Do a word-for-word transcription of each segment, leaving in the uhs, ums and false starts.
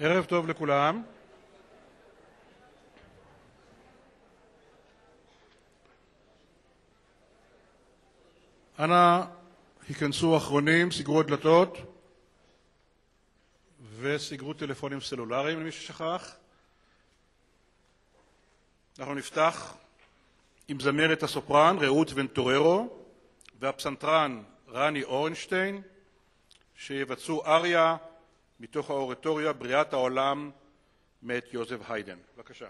ערב טוב לכולם. אנא היכנסו אחרונים, סגרו הדלתות וסגרו טלפונים סלולריים למי ששכח. אנחנו נפתח עם זמרת הסופרן רעות ונטוררו והפסנתרן רני אורנשטיין, שיבצעו אריה מתוך האורטוריה בריאת העולם מאת יוזף היידן. בבקשה.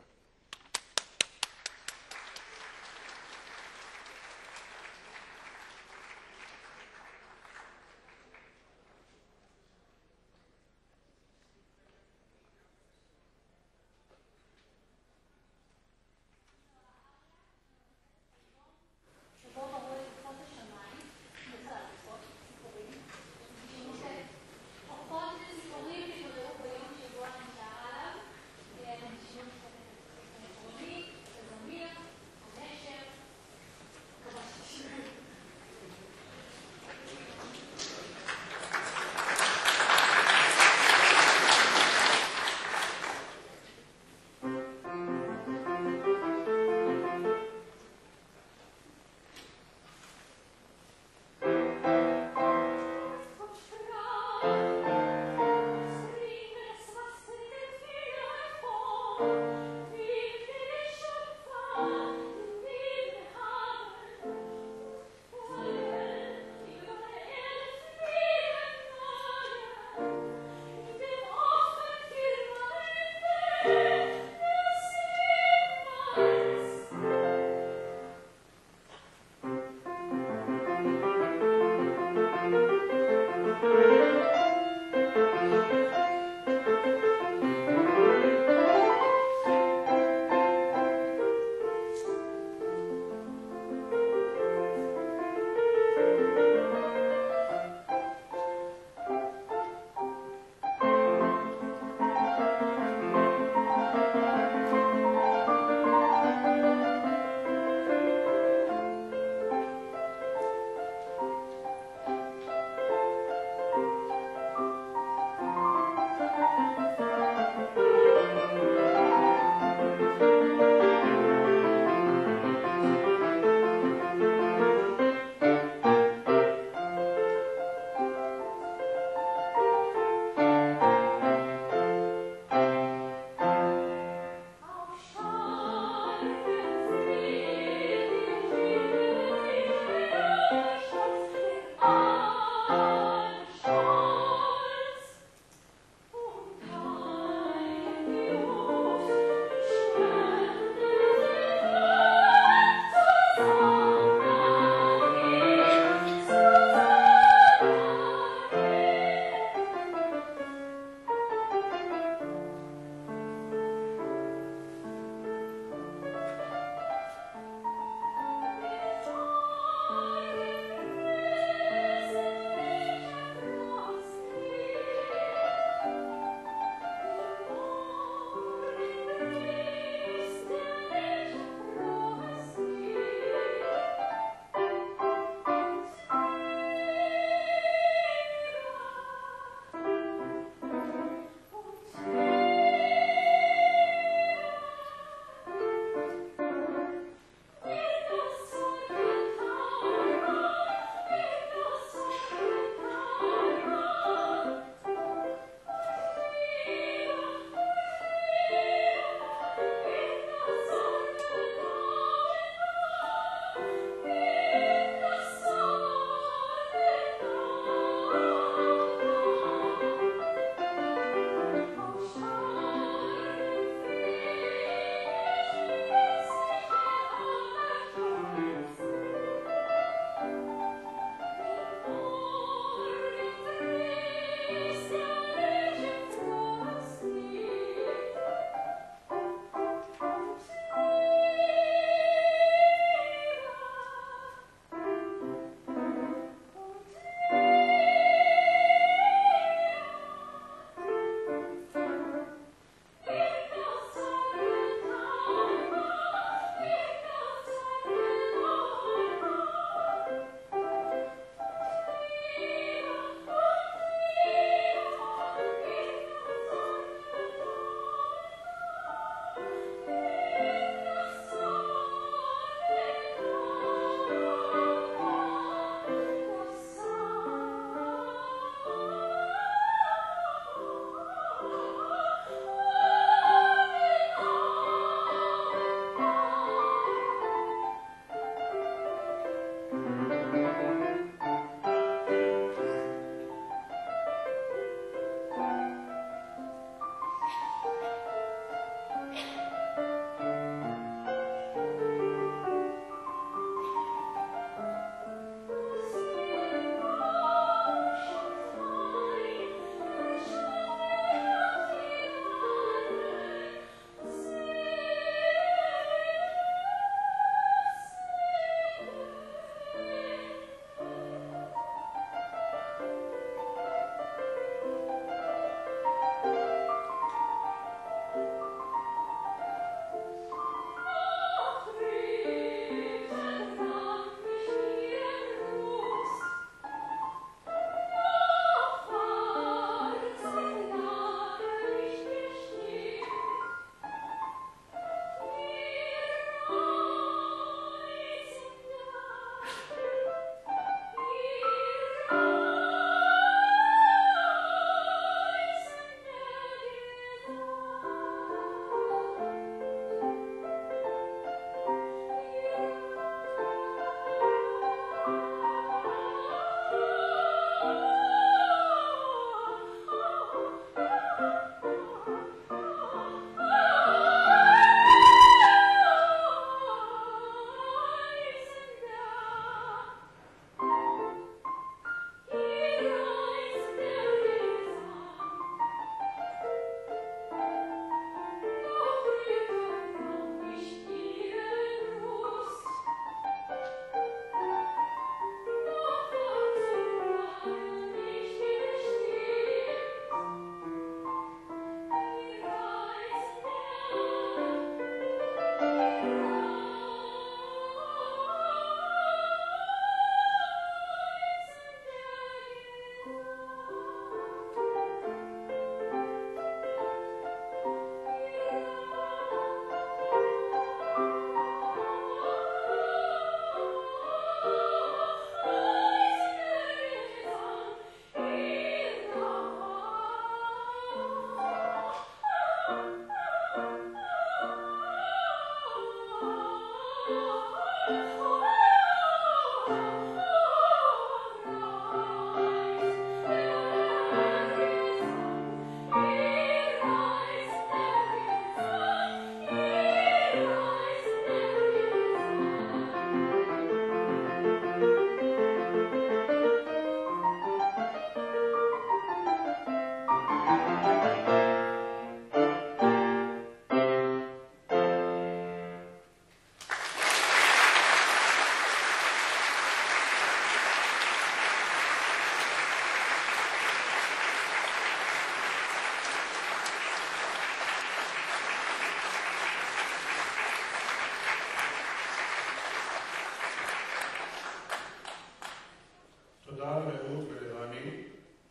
תודה לרעות ולרני.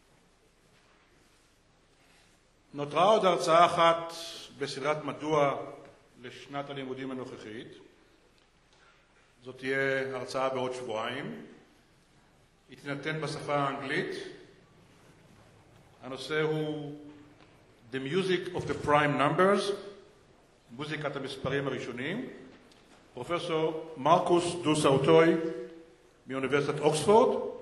נותרה עוד הרצאה אחת בסדרת מדוע לשנת הלימודים הנוכחית. זאת תהיה הרצאה בעוד שבועיים. היא תינתן בשפה האנגלית. הנושא הוא The Music of the Prime Numbers, מוזיקת המספרים הראשונים. פרופסור מרקוס דו סאוטוי מאוניברסיטת אוקספורד.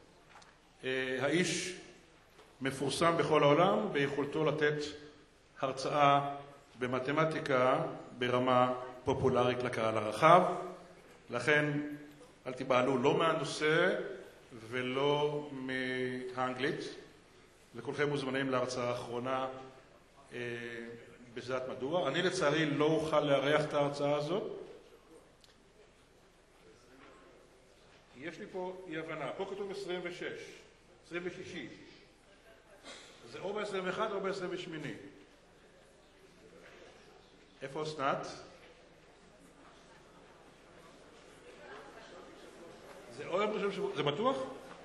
האיש מפורסם בכל העולם ביכולתו לתת הרצאה במתמטיקה ברמה פופולרית לקהל הרחב. לכן אל תיבהלו לא מהנושא ולא מהאנגלית. וכולכם מוזמנים להרצאה האחרונה אה, בזאת מדוע. אני לצערי לא אוכל לארח את ההרצאה הזאת. יש לי פה אי הבנה. פה כתוב עשרים ושש, עשרים ושש. זה או ב-עשרים ואחת או ב-עשרים ושמונה. איפה אסנת? זה או יום ראשון שבוע. זה בטוח?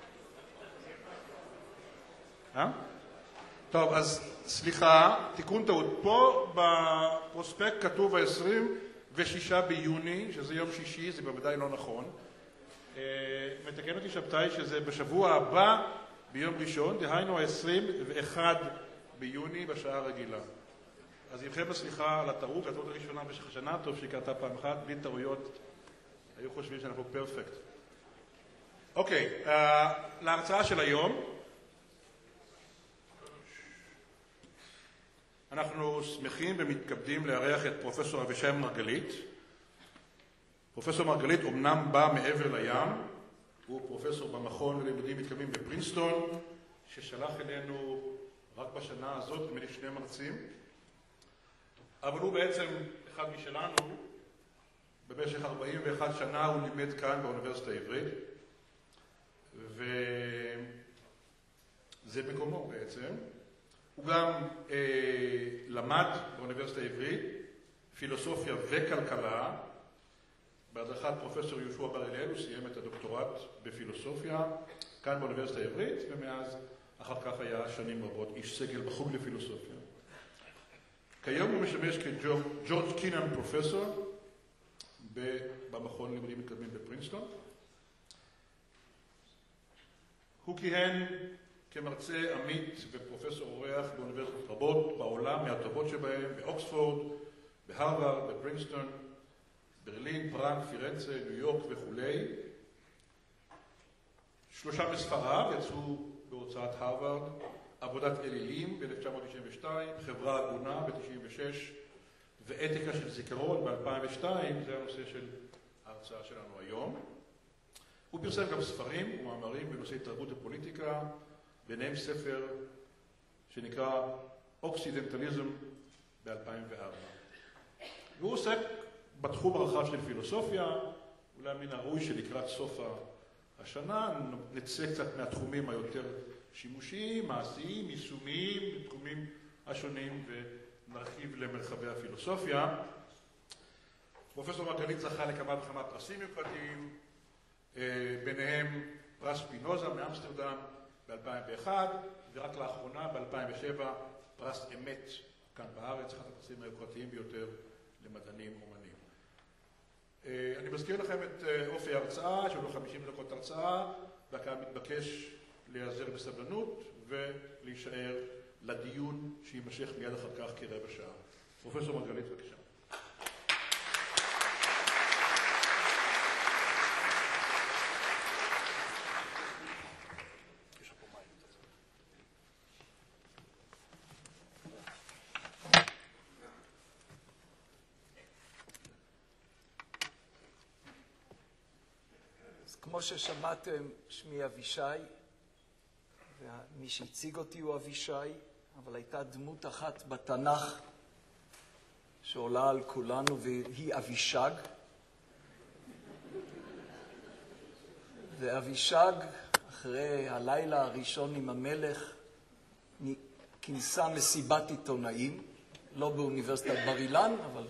אה? טוב, אז סליחה, תיקון טעות. פה בפרוספקט כתוב ה-עשרים ושישה ביוני, שזה יום שישי, זה בוודאי לא נכון. מתקן אותי שבתאי שזה בשבוע הבא ביום ראשון, דהיינו ה-עשרים ואחד ביוני בשעה הרגילה. אז ימכם הסליחה על הטעות, הטעות הראשונה במשך השנה, טוב שהיא קרתה פעם אחת, בלי טעויות, היו חושבים שאנחנו פרפקט. אוקיי, להרצאה של היום. אנחנו שמחים ומתכבדים לארח את פרופסור אבישי מרגלית. פרופסור מרגלית אומנם בא מעבר לים, הוא פרופסור במכון ללימודים מתקדמים בפרינסטון, ששלח אלינו רק בשנה הזאת, נדמה לי שני מרצים, אבל הוא בעצם אחד משלנו. במשך ארבעים ואחת שנה הוא לימד כאן באוניברסיטה העברית, וזה מקומו בעצם. הוא גם אה, למד באוניברסיטה העברית פילוסופיה וכלכלה, בהדרכת פרופסור יהושע בר הלל. הוא סיים את הדוקטורט בפילוסופיה כאן באוניברסיטה העברית, ומאז אחר כך היה שנים רבות איש סגל בחוג לפילוסופיה. כיום הוא משמש כג'ורג' קינן פרופסור במכון ללימודים מתקדמים בפרינסטון. הוא כיהן כמרצה עמית ופרופסור אורח באוניברסיטות רבות בעולם, מהטובות שבהם, באוקספורד, בהרווארד, בפרינסטון, ברלין, פראג, פירנצה, ניו יורק וכו'. שלושה מספריו יצאו בהוצאת הרווארד: עבודת אלילים ב-אלף תשע מאות תשעים ושתיים, חברה הגונה ב-תשעים ושש, ואתיקה של זיכרון ב-אלפיים ושתיים. זה הנושא של ההרצאה שלנו היום. הוא פרסם גם ספרים ומאמרים בנושאי תרבות ופוליטיקה, ביניהם ספר שנקרא אוקסידנטליזם ב-אלפיים וארבע. והוא עוסק בתחום הרחב של פילוסופיה. אולי מן הראוי שלקראת סוף השנה נצא קצת מהתחומים היותר שימושיים, מעשיים, יישומיים, בתחומים השונים, ונרחיב למרחבי הפילוסופיה. פרופסור מרגלית זכה לכמה וכמה פרסים יוקרתיים, ביניהם פרס פינוזה מאמסטרדם ב-אלפיים ואחת, ורק לאחרונה ב-אלפיים ושבע פרס אמת כאן בארץ, אחד הפרסים היוקרתיים ביותר למדענים אומנים. אני מזכיר לכם את אופי ההרצאה, שלו חמישים דקות הרצאה, והקהל מתבקש להיעזר בסבלנות ולהישאר לדיון שימשך מיד אחר כך כרבע שעה. פרופסור מרגלית, בבקשה. כמו ששמעתם, שמי אבישי, ומי שהציג אותי הוא אבישי, אבל הייתה דמות אחת בתנ"ך שעולה על כולנו, והיא אבישג. ואבישג, אחרי הלילה הראשון עם המלך, כינסה מסיבת עיתונאים, לא באוניברסיטת בר אילן, אבל...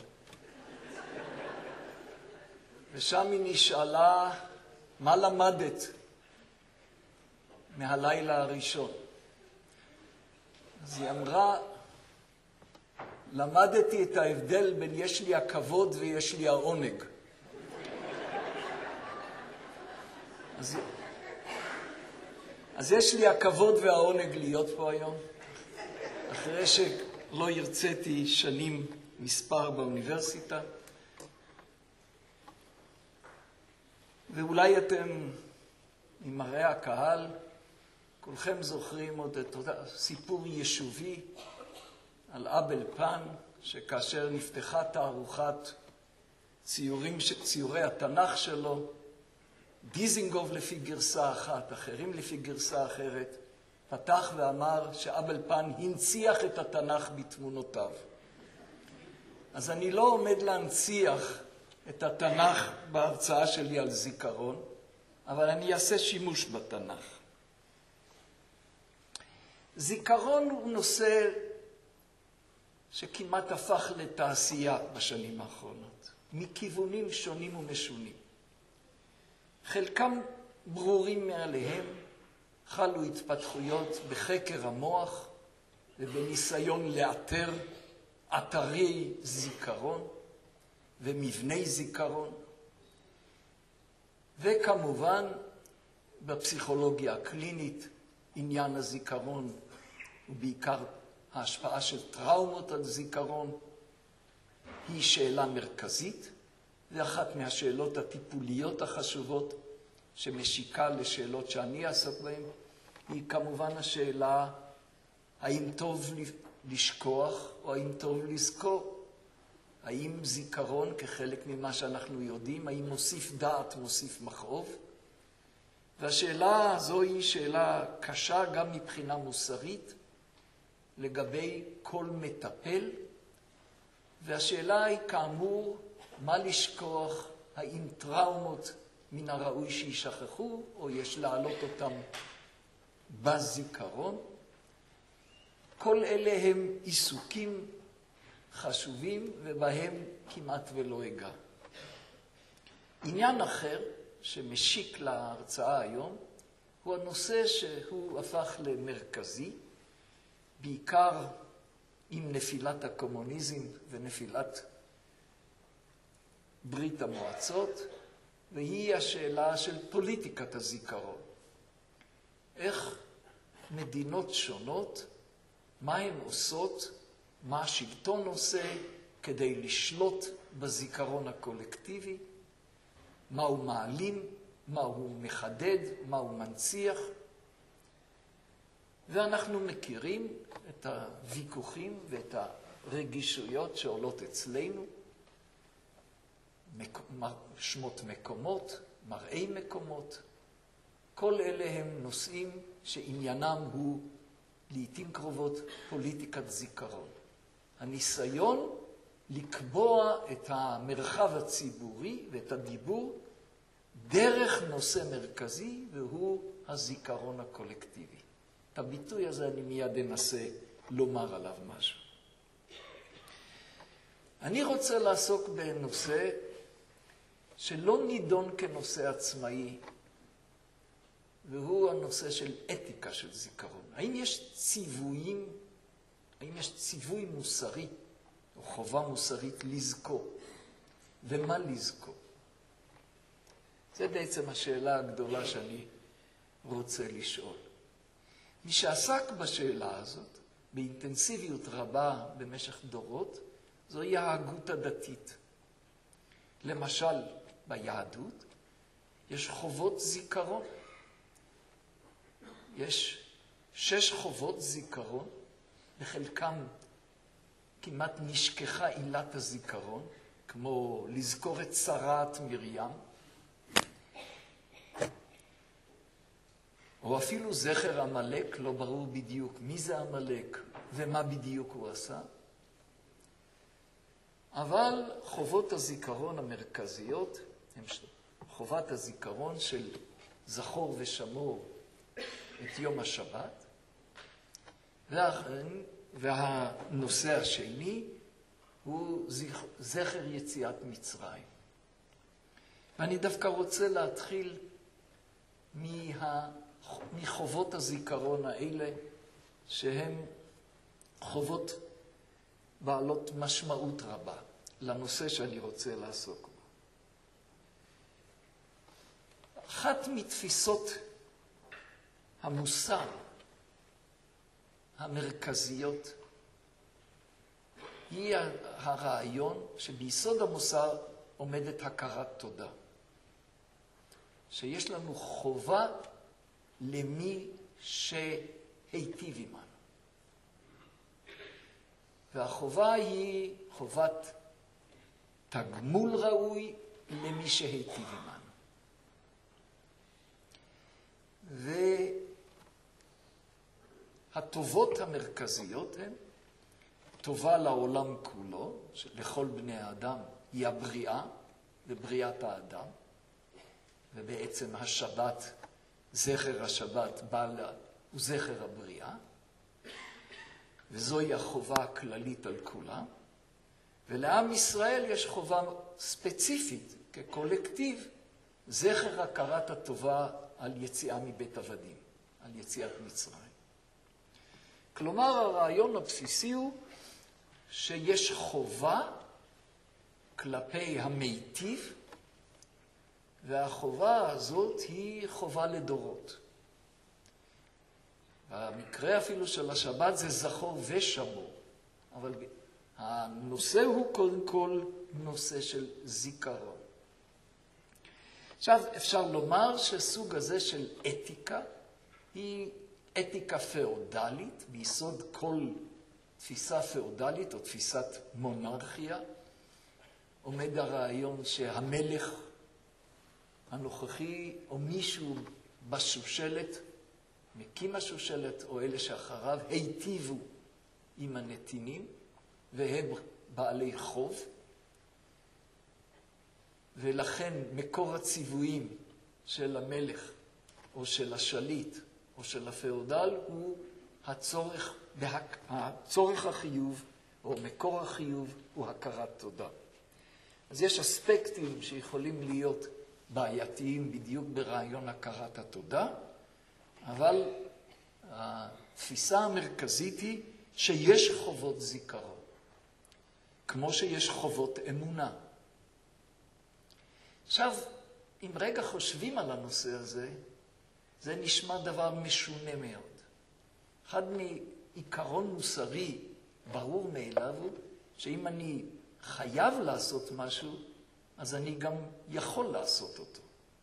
ושם היא נשאלה, מה למדת? מהלילה הראשון. אז היא אמרה, למדתי את ההבדל בין יש לי הכבוד ויש לי העונג. אז, אז יש לי הכבוד והעונג להיות פה היום, אחרי שלא הרציתי שנים מספר באוניברסיטה. ואולי אתם, ממראה הקהל, כולכם זוכרים עוד את סיפור יישובי על אבל פן, שכאשר נפתחה תערוכת ציורים, ציורי התנ"ך שלו, דיזינגוף לפי גרסה אחת, אחרים לפי גרסה אחרת, פתח ואמר שאבל פן הנציח את התנ"ך בתמונותיו. אז אני לא עומד להנציח את התנ"ך בהרצאה שלי על זיכרון, אבל אני אעשה שימוש בתנ"ך. זיכרון הוא נושא שכמעט הפך לתעשייה בשנים האחרונות, מכיוונים שונים ומשונים. חלקם ברורים מעליהם, חלו התפתחויות בחקר המוח ובניסיון לאתר אתרי זיכרון ומבני זיכרון, וכמובן בפסיכולוגיה הקלינית עניין הזיכרון ובעיקר ההשפעה של טראומות על זיכרון היא שאלה מרכזית, ואחת מהשאלות הטיפוליות החשובות שמשיקה לשאלות שאני אעסוק בהן היא כמובן השאלה האם טוב לשכוח או האם טוב לזכור. האם זיכרון כחלק ממה שאנחנו יודעים, האם מוסיף דעת, מוסיף מכאוב? והשאלה הזו היא שאלה קשה גם מבחינה מוסרית לגבי כל מטפל, והשאלה היא כאמור, מה לשכוח, האם טראומות מן הראוי שישכחו, או יש להעלות אותם בזיכרון? כל אלה הם עיסוקים חשובים, ובהם כמעט ולא אגע. עניין אחר שמשיק להרצאה היום, הוא הנושא שהוא הפך למרכזי, בעיקר עם נפילת הקומוניזם ונפילת ברית המועצות, והיא השאלה של פוליטיקת הזיכרון. איך מדינות שונות, מה הן עושות, מה השלטון עושה כדי לשלוט בזיכרון הקולקטיבי, מה הוא מעלים, מה הוא מחדד, מה הוא מנציח. ואנחנו מכירים את הוויכוחים ואת הרגישויות שעולות אצלנו, שמות מקומות, מראי מקומות. כל אלה הם נושאים שעניינם הוא לעתים קרובות פוליטיקת זיכרון. הניסיון לקבוע את המרחב הציבורי ואת הדיבור דרך נושא מרכזי, והוא הזיכרון הקולקטיבי. את הביטוי הזה אני מיד אנסה לומר עליו משהו. אני רוצה לעסוק בנושא שלא נידון כנושא עצמאי, והוא הנושא של אתיקה של זיכרון. האם יש ציוויים, האם יש ציווי מוסרי או חובה מוסרית לזכור? ומה לזכור? זה בעצם השאלה הגדולה שאני רוצה לשאול. מי שעסק בשאלה הזאת באינטנסיביות רבה במשך דורות, זוהי ההגות הדתית. למשל, ביהדות יש חובות זיכרון. יש שש חובות זיכרון, בחלקם כמעט נשכחה עילת הזיכרון, כמו לזכור את שרת מרים, או אפילו זכר עמלק, לא ברור בדיוק מי זה עמלק ומה בדיוק הוא עשה. אבל חובות הזיכרון המרכזיות הם חובת הזיכרון של זכור ושמור את יום השבת, והנושא השני הוא זכר יציאת מצרים. ואני דווקא רוצה להתחיל מחובות הזיכרון האלה, שהן חובות בעלות משמעות רבה לנושא שאני רוצה לעסוק בו. אחת מתפיסות המוסר המרכזיות היא הרעיון שביסוד המוסר עומדת הכרת תודה. שיש לנו חובה למי שהיטיב עמנו. והחובה היא חובת תגמול ראוי למי שהיטיב עמנו. והטובות המרכזיות הן טובה לעולם כולו, שלכל בני האדם היא הבריאה ובריאת האדם, ובעצם השבת, זכר השבת בא לה, הוא זכר הבריאה, וזוהי החובה הכללית על כולם. ולעם ישראל יש חובה ספציפית, כקולקטיב, זכר הכרת הטובה על יציאה מבית עבדים, על יציאת מצרים. כלומר, הרעיון הבסיסי הוא שיש חובה כלפי המיטיב, והחובה הזאת היא חובה לדורות. במקרה אפילו של השבת זה זכור ושמור, אבל הנושא הוא קודם כל נושא של זיכרון. עכשיו אפשר לומר שסוג הזה של אתיקה היא אתיקה פאודלית, ביסוד כל תפיסה פאודלית או תפיסת מונרכיה, עומד הרעיון שהמלך הנוכחי או מישהו בשושלת, מקים השושלת או אלה שאחריו, היטיבו עם הנתינים והם בעלי חוב, ולכן מקור הציוויים של המלך או של השליט או של הפאודל הוא הצורך, הצורך החיוב או מקור החיוב הוא הכרת תודה. אז יש אספקטים שיכולים להיות בעייתיים בדיוק ברעיון הכרת התודה, אבל התפיסה המרכזית היא שיש חובות זיכרון, כמו שיש חובות אמונה. עכשיו, אם רגע חושבים על הנושא הזה, זה נשמע דבר משונה מאוד. אחד מעיקרון מוסרי ברור מאליו הוא שאם אני חייב לעשות משהו, אז אני גם יכול לעשות אותו.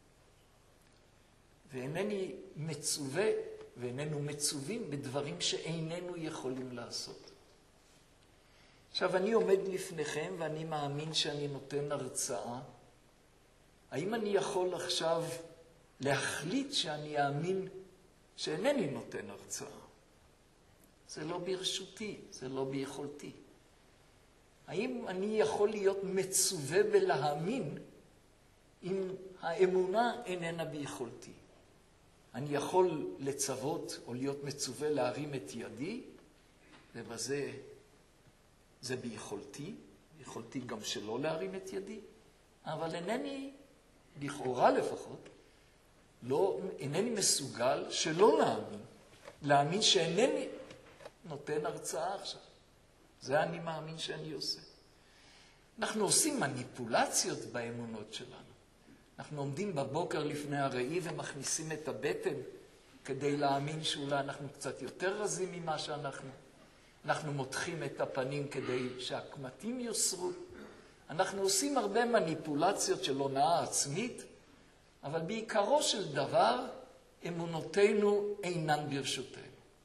ואינני מצווה ואיננו מצווים בדברים שאיננו יכולים לעשות. עכשיו, אני עומד לפניכם ואני מאמין שאני נותן הרצאה. האם אני יכול עכשיו להחליט שאני אאמין שאינני נותן הרצאה? זה לא ברשותי, זה לא ביכולתי. האם אני יכול להיות מצווה בלהאמין אם האמונה איננה ביכולתי? אני יכול לצוות או להיות מצווה להרים את ידי, ובזה זה ביכולתי, ביכולתי גם שלא להרים את ידי, אבל אינני, לכאורה לפחות, לא, אינני מסוגל שלא להאמין, להאמין שאינני נותן הרצאה עכשיו. זה אני מאמין שאני עושה. אנחנו עושים מניפולציות באמונות שלנו. אנחנו עומדים בבוקר לפני הראי ומכניסים את הבטן כדי להאמין שאולי אנחנו קצת יותר רזים ממה שאנחנו. אנחנו מותחים את הפנים כדי שהקמטים יוסרו. אנחנו עושים הרבה מניפולציות של הונאה עצמית, אבל בעיקרו של דבר אמונותינו אינן ברשותנו.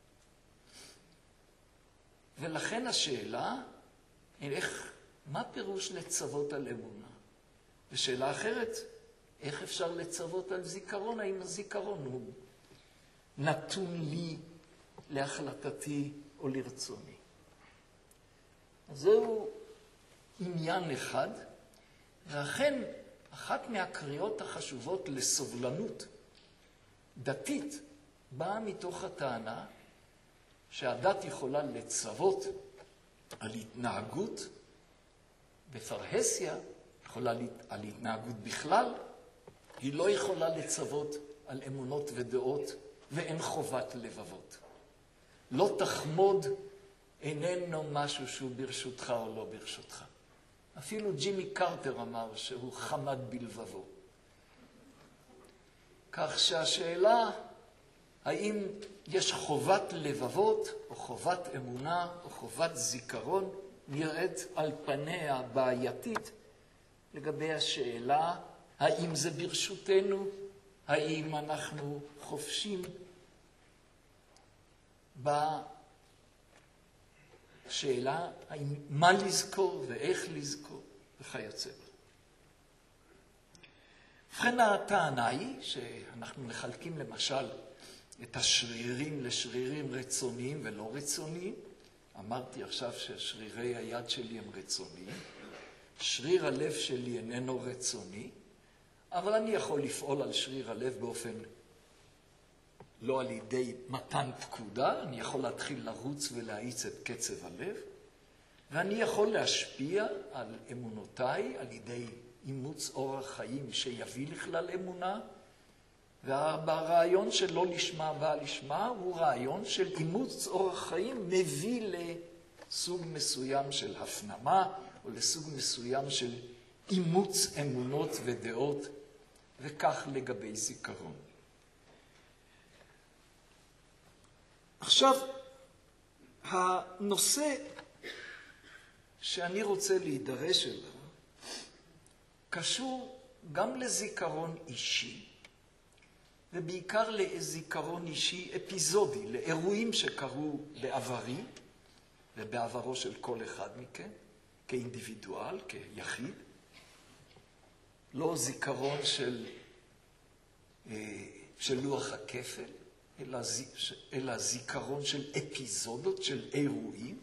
ולכן השאלה, איך, מה פירוש לצוות על אמונה? ושאלה אחרת, איך אפשר לצוות על זיכרון? האם הזיכרון הוא נתון לי, להחלטתי או לרצוני? אז זהו עניין אחד, ואכן אחת מהקריאות החשובות לסובלנות דתית באה מתוך הטענה שהדת יכולה לצוות על התנהגות בפרהסיה, יכולה על התנהגות בכלל, היא לא יכולה לצוות על אמונות ודעות ואין חובת לבבות. לא תחמוד איננו משהו שהוא ברשותך או לא ברשותך. אפילו ג'ימי קרטר אמר שהוא חמד בלבבו. כך שהשאלה האם יש חובת לבבות או חובת אמונה או חובת זיכרון נראית על פניה בעייתית לגבי השאלה האם זה ברשותנו, האם אנחנו חופשים בשאלה האם מה לזכור ואיך לזכור וכיוצא בה. ובכן הטענה היא שאנחנו מחלקים למשל את השרירים לשרירים רצוניים ולא רצוניים. אמרתי עכשיו ששרירי היד שלי הם רצוניים. שריר הלב שלי איננו רצוני, אבל אני יכול לפעול על שריר הלב באופן לא על ידי מתן פקודה, אני יכול להתחיל לרוץ ולהאיץ את קצב הלב, ואני יכול להשפיע על אמונותיי על ידי אימוץ אורח חיים שיביא לכלל אמונה, והרעיון של לא לשמה בא לשמה הוא רעיון של אימוץ אורח חיים מביא לסוג מסוים של הפנמה, או לסוג מסוים של אימוץ אמונות ודעות, וכך לגבי זיכרון. עכשיו, הנושא שאני רוצה להידרש אליו קשור גם לזיכרון אישי, ובעיקר לזיכרון אישי אפיזודי, לאירועים שקרו בעברי ובעברו של כל אחד מכם, כאינדיבידואל, כיחיד. לא זיכרון של, של לוח הכפל, אלא, אלא זיכרון של אפיזודות, של אירועים,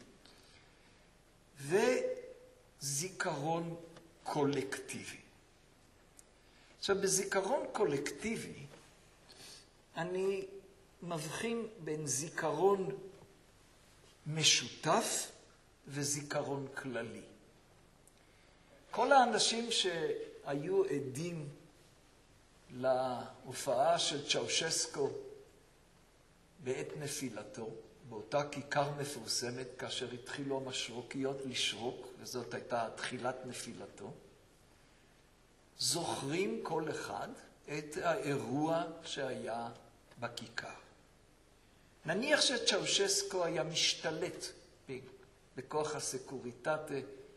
וזיכרון קולקטיבי. עכשיו, בזיכרון קולקטיבי, אני מבחין בין זיכרון משותף וזיכרון כללי. כל האנשים שהיו עדים להופעה של צ'אושסקו בעת נפילתו, באותה כיכר מפורסמת, כאשר התחילו המשרוקיות לשרוק, וזאת הייתה תחילת נפילתו, זוכרים כל אחד את האירוע שהיה בכיכר. נניח שצ'אושסקו היה משתלט בכוח הסקוריטטה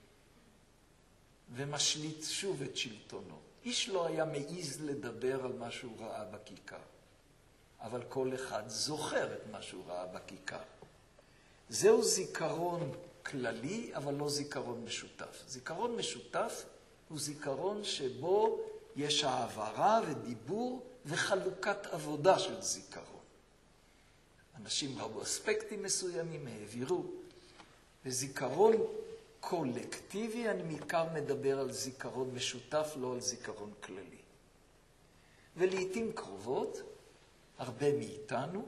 ומשליט שוב את שלטונו. איש לא היה מעז לדבר על מה שהוא ראה בכיכר, אבל כל אחד זוכר את מה שהוא ראה בכיכר. זהו זיכרון כללי, אבל לא זיכרון משותף. זיכרון משותף הוא זיכרון שבו יש העברה ודיבור וחלוקת עבודה של זיכרון. אנשים ראו אספקטים מסוימים, העבירו. וזיכרון קולקטיבי, אני בעיקר מדבר על זיכרון משותף, לא על זיכרון כללי. ולעיתים קרובות, הרבה מאיתנו,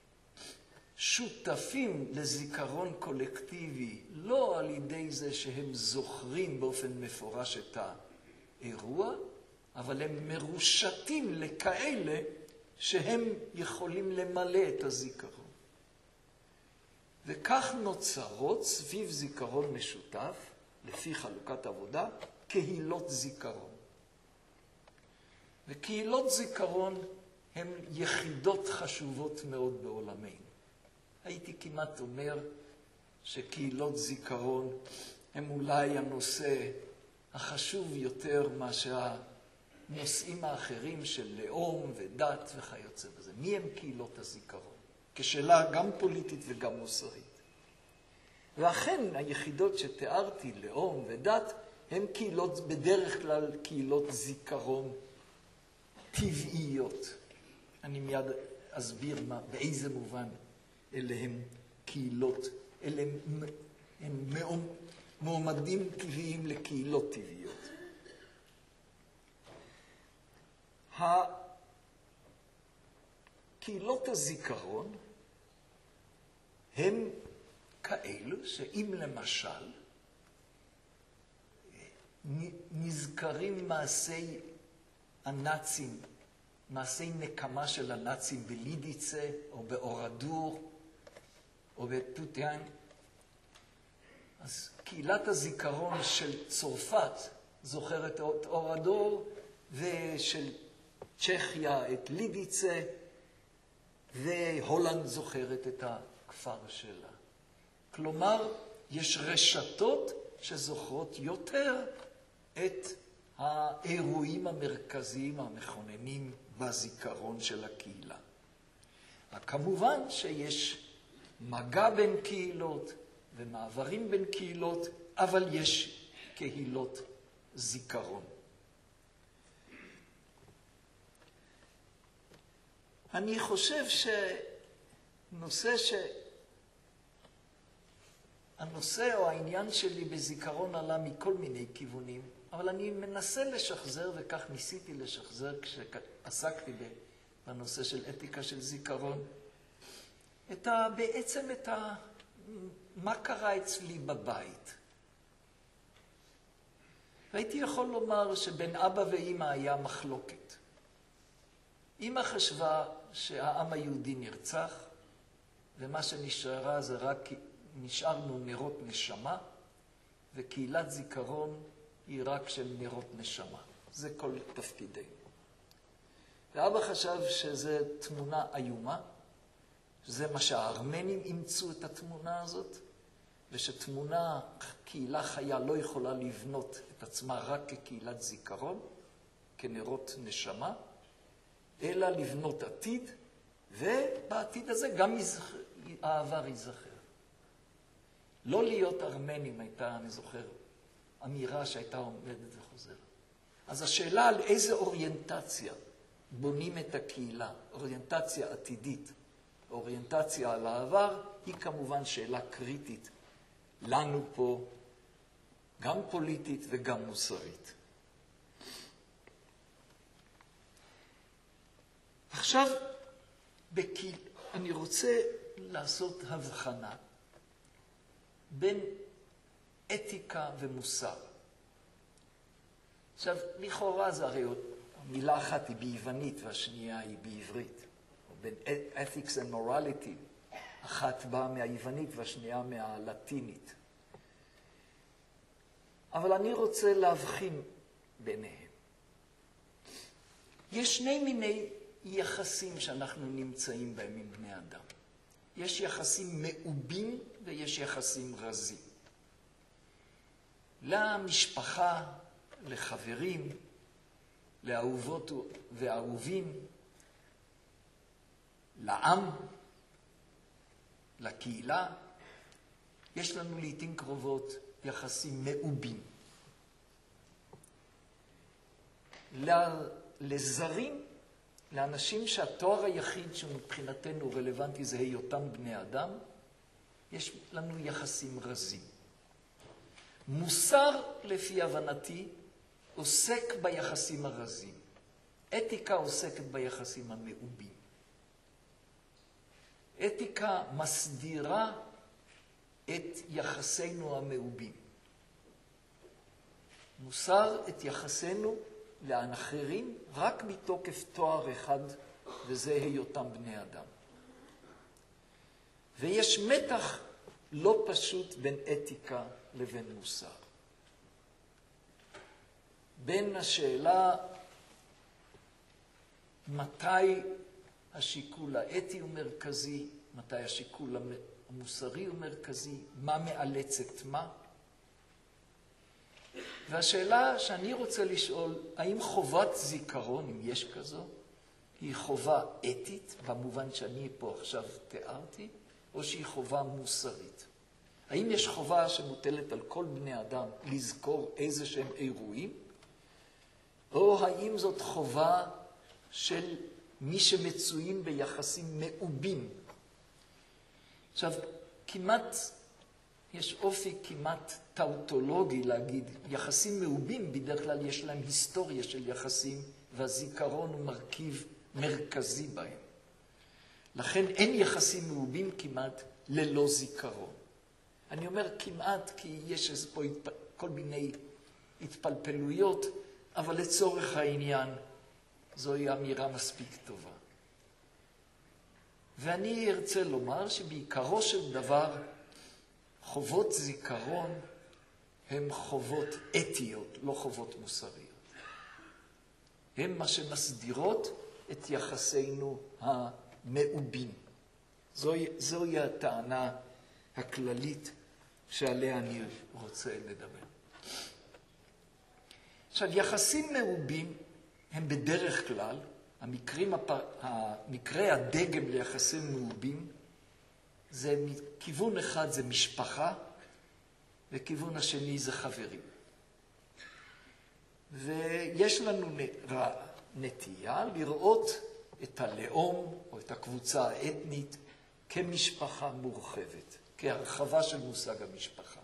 שותפים לזיכרון קולקטיבי, לא על ידי זה שהם זוכרים באופן מפורש את האירוע, אבל הם מרושתים לכאלה שהם יכולים למלא את הזיכרון. וכך נוצרות סביב זיכרון משותף, לפי חלוקת עבודה, קהילות זיכרון. וקהילות זיכרון הן יחידות חשובות מאוד בעולמנו. הייתי כמעט אומר שקהילות זיכרון הם אולי הנושא החשוב יותר מאשר הנושאים האחרים של לאום ודת וכיוצא בזה. מי הם קהילות הזיכרון? כשאלה גם פוליטית וגם מוסרית. ואכן היחידות שתיארתי, לאום ודת, הן קהילות, בדרך כלל קהילות זיכרון טבעיות. אני מיד אסביר מה, באיזה מובן אלה הם קהילות, אלה הם, הם מועמדים טבעיים לקהילות טבעיות. קהילות הזיכרון הם כאלו שאם למשל נזכרים מעשי הנאצים מעשי נקמה של הנאצים בלידיצה, או באורדור, או בפוטיין. אז קהילת הזיכרון של צרפת זוכרת את אורדור, ושל צ'כיה את לידיצה, והולנד זוכרת את הכפר שלה. כלומר, יש רשתות שזוכרות יותר את האירועים המרכזיים המכוננים בזיכרון של הקהילה. כמובן שיש מגע בין קהילות ומעברים בין קהילות, אבל יש קהילות זיכרון. אני חושב שנושא ש... הנושא או העניין שלי בזיכרון עלה מכל מיני כיוונים, אבל אני מנסה לשחזר, וכך ניסיתי לשחזר כשעסקתי בנושא של אתיקה של זיכרון, את ה... בעצם את ה... מה קרה אצלי בבית. והייתי יכול לומר שבין אבא ואמא היה מחלוקת. אמא חשבה שהעם היהודי נרצח, ומה שנשארה זה רק, נשארנו נרות נשמה, וקהילת זיכרון היא רק של נרות נשמה. זה כל תפקידנו. ואבא חשב שזה תמונה איומה, שזה מה שהארמנים אימצו את התמונה הזאת, ושתמונה, קהילה חיה לא יכולה לבנות את עצמה רק כקהילת זיכרון, כנרות נשמה, אלא לבנות עתיד, ובעתיד הזה גם יזכר, העבר ייזכר. לא להיות ארמנים הייתה, אני זוכר, אמירה שהייתה עומדת וחוזרת. אז השאלה על איזה אוריינטציה בונים את הקהילה, אוריינטציה עתידית, אוריינטציה על העבר, היא כמובן שאלה קריטית לנו פה, גם פוליטית וגם מוסרית. עכשיו, בקהיל... אני רוצה לעשות הבחנה בין אתיקה ומוסר. עכשיו, לכאורה זה הרי מילה אחת היא ביוונית והשנייה היא בעברית. בין ethics and morality, אחת באה מהיוונית והשנייה מהלטינית. אבל אני רוצה להבחין ביניהם. יש שני מיני יחסים שאנחנו נמצאים בהם עם בני אדם. יש יחסים מעובים ויש יחסים רזים. למשפחה, לחברים, לאהובות ואהובים, לעם, לקהילה, יש לנו לעתים קרובות יחסים מעובים. לזרים, לאנשים שהתואר היחיד שמבחינתנו רלוונטי זה היותם בני אדם, יש לנו יחסים רזים. מוסר, לפי הבנתי, עוסק ביחסים הרזים. אתיקה עוסקת ביחסים המעובים. אתיקה מסדירה את יחסינו המעובים. מוסר את יחסינו לאחרים רק מתוקף תואר אחד, וזה היותם בני אדם. ויש מתח לא פשוט בין אתיקה לבין מוסר. בין השאלה מתי השיקול האתי הוא מרכזי, מתי השיקול המוסרי הוא מרכזי, מה מאלץ את מה. והשאלה שאני רוצה לשאול, האם חובת זיכרון, אם יש כזו, היא חובה אתית, במובן שאני פה עכשיו תיארתי, או שהיא חובה מוסרית? האם יש חובה שמוטלת על כל בני אדם לזכור איזה שהם אירועים, או האם זאת חובה של מי שמצויים ביחסים מעובים? עכשיו, כמעט, יש אופי כמעט טאוטולוגי להגיד, יחסים מעובים בדרך כלל יש להם היסטוריה של יחסים, והזיכרון הוא מרכיב מרכזי בהם. לכן אין יחסים מעובים כמעט ללא זיכרון. אני אומר כמעט כי יש איזה פה התפ... כל מיני התפלפלויות, אבל לצורך העניין זוהי אמירה מספיק טובה. ואני ארצה לומר שבעיקרו של דבר חובות זיכרון הם חובות אתיות, לא חובות מוסריות. הם מה שמסדירות את יחסינו המעובים. זוהי, זוהי הטענה הכללית שעליה אני רוצה לדבר. עכשיו, יחסים מעובים הם בדרך כלל, המקרים, המקרה הדגם ליחסים מעובים, זה מכיוון אחד זה משפחה, וכיוון השני זה חברים. ויש לנו נטייה לראות את הלאום או את הקבוצה האתנית כמשפחה מורחבת, כהרחבה של מושג המשפחה.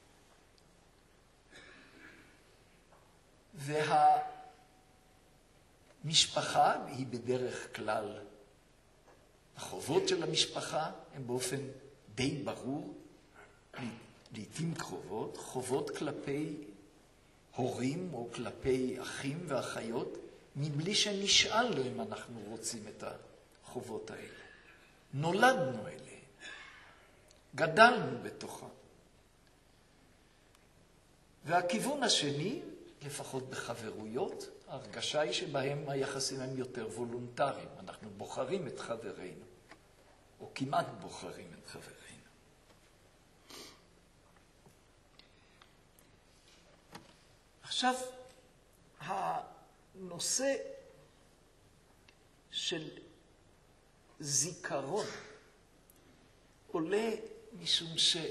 והמשפחה היא בדרך כלל, החובות של המשפחה הם באופן די ברור, לעתים קרובות, חובות כלפי הורים או כלפי אחים ואחיות, מבלי שנשאל אם אנחנו רוצים את החובות האלה. נולדנו אליהם, גדלנו בתוכם. והכיוון השני, לפחות בחברויות, ההרגשה היא שבהם היחסים הם יותר וולונטריים. אנחנו בוחרים את חברינו, או כמעט בוחרים את חברינו. עכשיו, הנושא של זיכרון עולה משום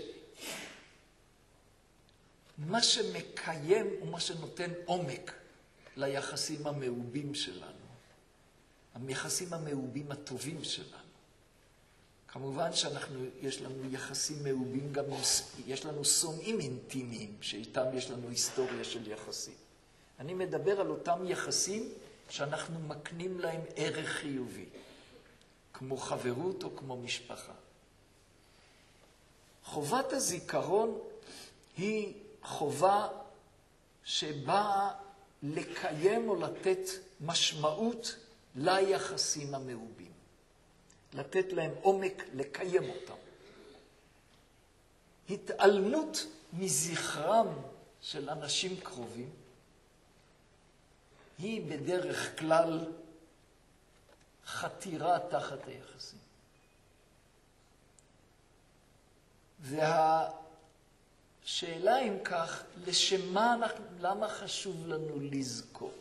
שמה שמקיים ומה שנותן עומק ליחסים המעובים שלנו, היחסים המעובים הטובים שלנו. כמובן שאנחנו, יש לנו יחסים מעובים, גם יש לנו שונאים אינטימיים, שאיתם יש לנו היסטוריה של יחסים. אני מדבר על אותם יחסים שאנחנו מקנים להם ערך חיובי, כמו חברות או כמו משפחה. חובת הזיכרון היא חובה שבאה לקיים או לתת משמעות ליחסים המעובים. לתת להם עומק, לקיים אותם. התעלמות מזכרם של אנשים קרובים היא בדרך כלל חתירה תחת היחסים. והשאלה אם כך, לשמה אנחנו, למה חשוב לנו לזכור?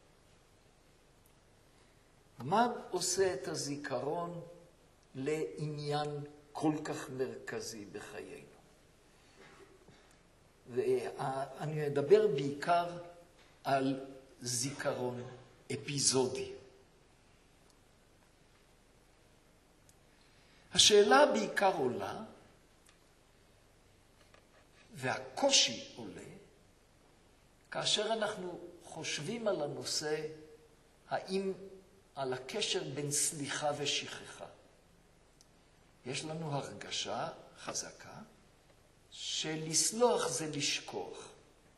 מה עושה את הזיכרון לעניין כל כך מרכזי בחיינו? ואני מדבר בעיקר על זיכרון אפיזודי. השאלה בעיקר עולה, והקושי עולה, כאשר אנחנו חושבים על הנושא, האם על הקשר בין סליחה ושכחה. יש לנו הרגשה חזקה שלסלוח זה לשכוח.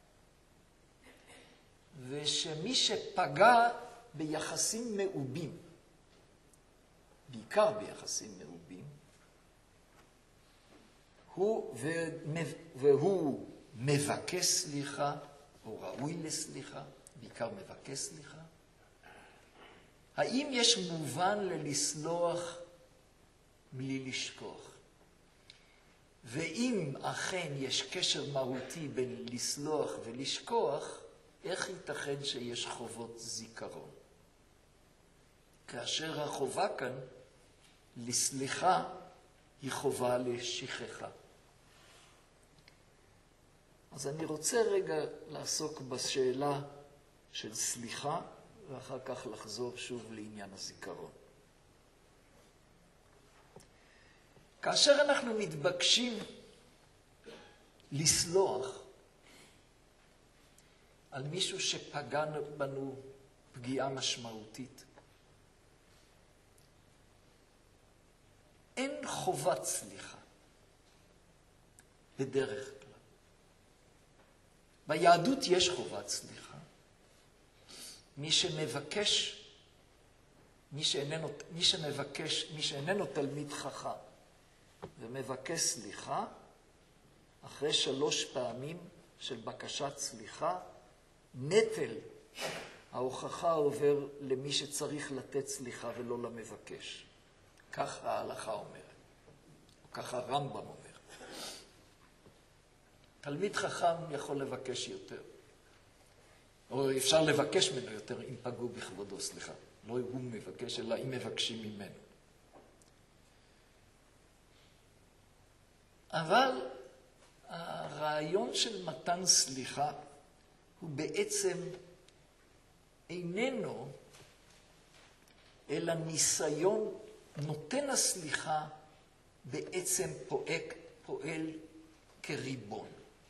ושמי שפגע ביחסים מעובים, בעיקר ביחסים מעובים, הוא והוא מבקש סליחה, או ראוי לסליחה, בעיקר מבקש סליחה. האם יש מובן ללסלוח בלי לשכוח? ואם אכן יש קשר מהותי בין לסלוח ולשכוח, איך ייתכן שיש חובות זיכרון? כאשר החובה כאן לסליחה היא חובה לשכחה. אז אני רוצה רגע לעסוק בשאלה של סליחה, ואחר כך לחזור שוב לעניין הזיכרון. כאשר אנחנו מתבקשים לסלוח על מישהו שפגע בנו פגיעה משמעותית, אין חובת סליחה, בדרך כלל. ביהדות יש חובת סליחה. מי שמבקש מי שאיננו, מי שמבקש, מי שאיננו תלמיד חכם ומבקש סליחה, אחרי שלוש פעמים של בקשת סליחה, נטל ההוכחה עובר למי שצריך לתת סליחה ולא למבקש. כך ההלכה אומרת, או כך הרמב"ם אומר. תלמיד חכם יכול לבקש יותר, או אפשר לבקש ממנו יותר אם פגעו בכבודו, סליחה. לא הוא מבקש, אלא אם מבקשים ממנו. אבל הרעיון של מתן סליחה הוא בעצם איננו אלא ניסיון, נותן הסליחה בעצם פועל, פועל כריבון.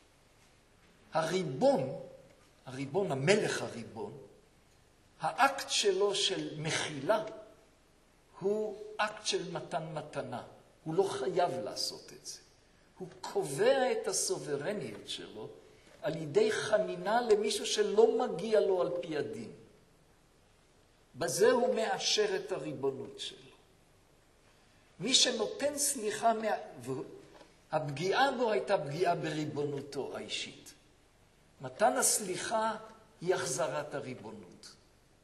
הריבון, הריבון, המלך הריבון, האקט שלו של מחילה הוא אקט של מתן מתנה. הוא לא חייב לעשות את זה. הוא קובע את הסוברניות שלו על ידי חנינה למישהו שלא מגיע לו על פי הדין. בזה הוא מאשר את הריבונות שלו. מי שנותן סליחה, מה... הפגיעה בו הייתה פגיעה בריבונותו האישית. מתן הסליחה היא החזרת הריבונות.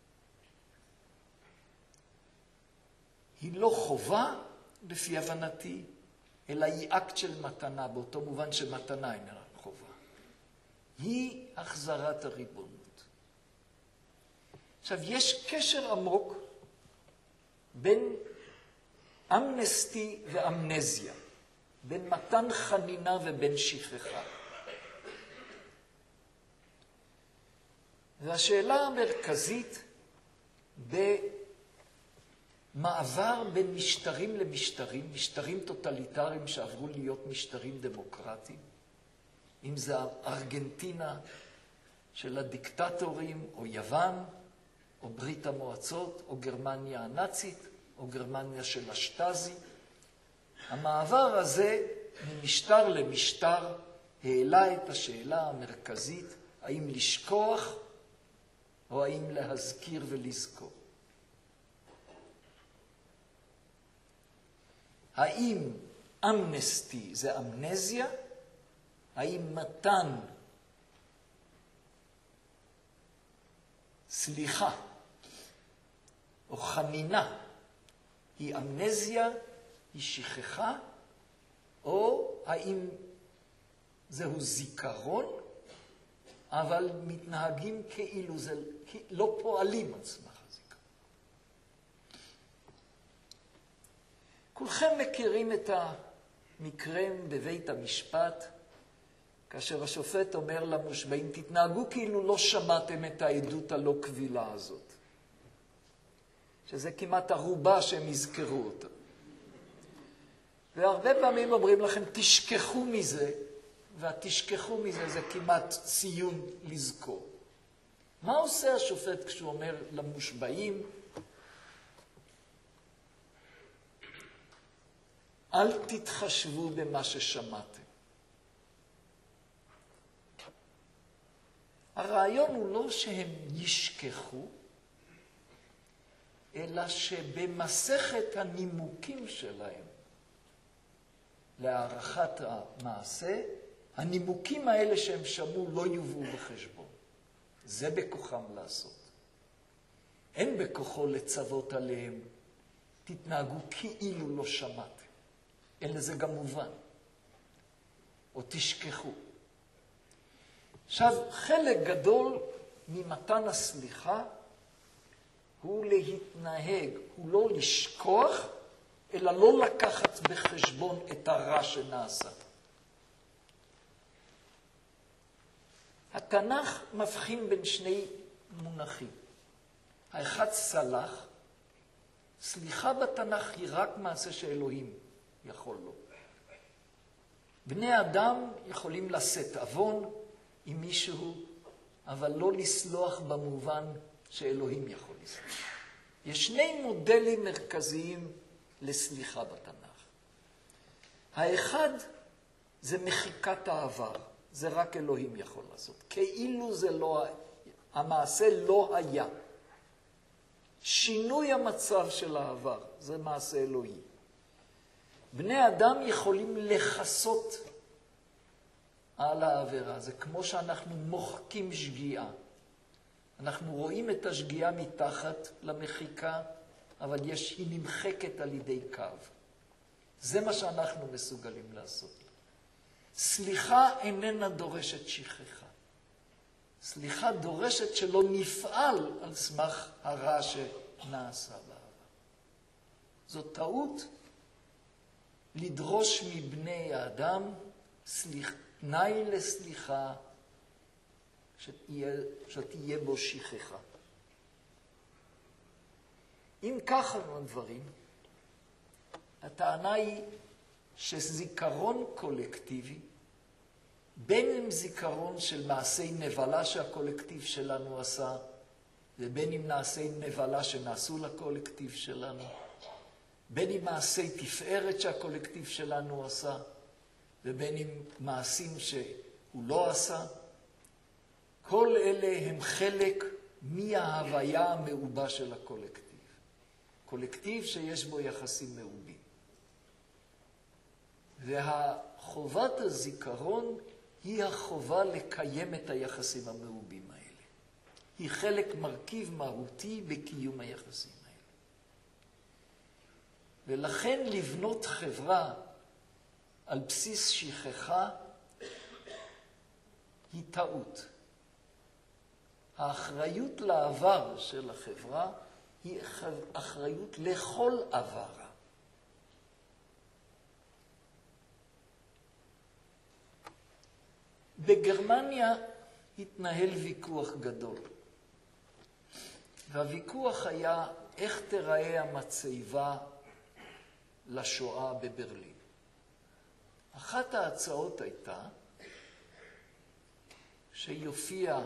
היא לא חובה, לפי הבנתי, אלא היא אקט של מתנה, באותו מובן שמתנה אינה חובה. היא החזרת הריבונות. עכשיו, יש קשר עמוק בין אמנסטי ואמנזיה, בין מתן חנינה ובין שכחה. והשאלה המרכזית במעבר בין משטרים למשטרים, משטרים טוטליטריים שעברו להיות משטרים דמוקרטיים, אם זה ארגנטינה של הדיקטטורים, או יוון, או ברית המועצות, או גרמניה הנאצית, או גרמניה של השטאזי. המעבר הזה ממשטר למשטר העלה את השאלה המרכזית, האם לשכוח או האם להזכיר ולזכור. האם אמנסטי זה אמנזיה? האם מתן סליחה או חנינה היא אמנזיה, היא שכחה, או האם זהו זיכרון, אבל מתנהגים כאילו זה לא פועלים על סמך הזיכרון. כולכם מכירים את המקרה בבית המשפט, כאשר השופט אומר למושבעים, תתנהגו כאילו לא שמעתם את העדות הלא קבילה הזאת. שזה כמעט ערובה שהם יזכרו אותה. והרבה פעמים אומרים לכם, תשכחו מזה, והתשכחו מזה זה כמעט ציון לזכור. מה עושה השופט כשהוא אומר למושבעים? אל תתחשבו במה ששמעתם. הרעיון הוא לא שהם ישכחו, אלא שבמסכת הנימוקים שלהם להערכת המעשה, הנימוקים האלה שהם שמעו לא יובאו בחשבון. זה בכוחם לעשות. אין בכוחו לצוות עליהם, תתנהגו כאילו לא שמעתם. אין לזה גם מובן. או תשכחו. עכשיו, חלק גדול ממתן הסליחה הוא להתנהג, הוא לא לשכוח, אלא לא לקחת בחשבון את הרע שנעשה. התנ"ך מבחין בין שני מונחים. האחד סלח, סליחה בתנ"ך היא רק מעשה שאלוהים יכול לו. בני אדם יכולים לשאת עוון עם מישהו, אבל לא לסלוח במובן שאלוהים יכול לסלוח. יש שני מודלים מרכזיים לסליחה בתנ"ך. האחד זה מחיקת העבר. זה רק אלוהים יכול לעשות. כאילו זה לא, המעשה לא היה. שינוי המצב של העבר, זה מעשה אלוהי. בני אדם יכולים לחסות על העבירה, זה כמו שאנחנו מוחקים שגיאה. אנחנו רואים את השגיאה מתחת למחיקה, אבל יש, היא נמחקת על ידי קו. זה מה שאנחנו מסוגלים לעשות. סליחה איננה דורשת שכחה. סליחה דורשת שלא נפעל על סמך הרע שנעשה בעבר. זאת טעות לדרוש מבני האדם סליח, תנאי לסליחה שתהיה, שתהיה בו שכחה. אם ככה הדברים, הטענה היא שזיכרון קולקטיבי, בין אם זיכרון של מעשי נבלה שהקולקטיב שלנו עשה, ובין אם מעשי נבלה שנעשו לקולקטיב שלנו, בין אם מעשי תפארת שהקולקטיב שלנו עשה, ובין אם מעשים שהוא לא עשה, כל אלה הם חלק מההוויה המעובה של הקולקטיב. קולקטיב שיש בו יחסים מעובים. והחובת הזיכרון היא החובה לקיים את היחסים המעובים האלה. היא חלק מרכיב מהותי בקיום היחסים האלה. ולכן לבנות חברה על בסיס שכחה היא טעות. האחריות לעבר של החברה היא אחריות לכל עברה. בגרמניה התנהל ויכוח גדול. והוויכוח היה איך תיראה המצבה לשואה בברלין. אחת ההצעות הייתה שיופיע,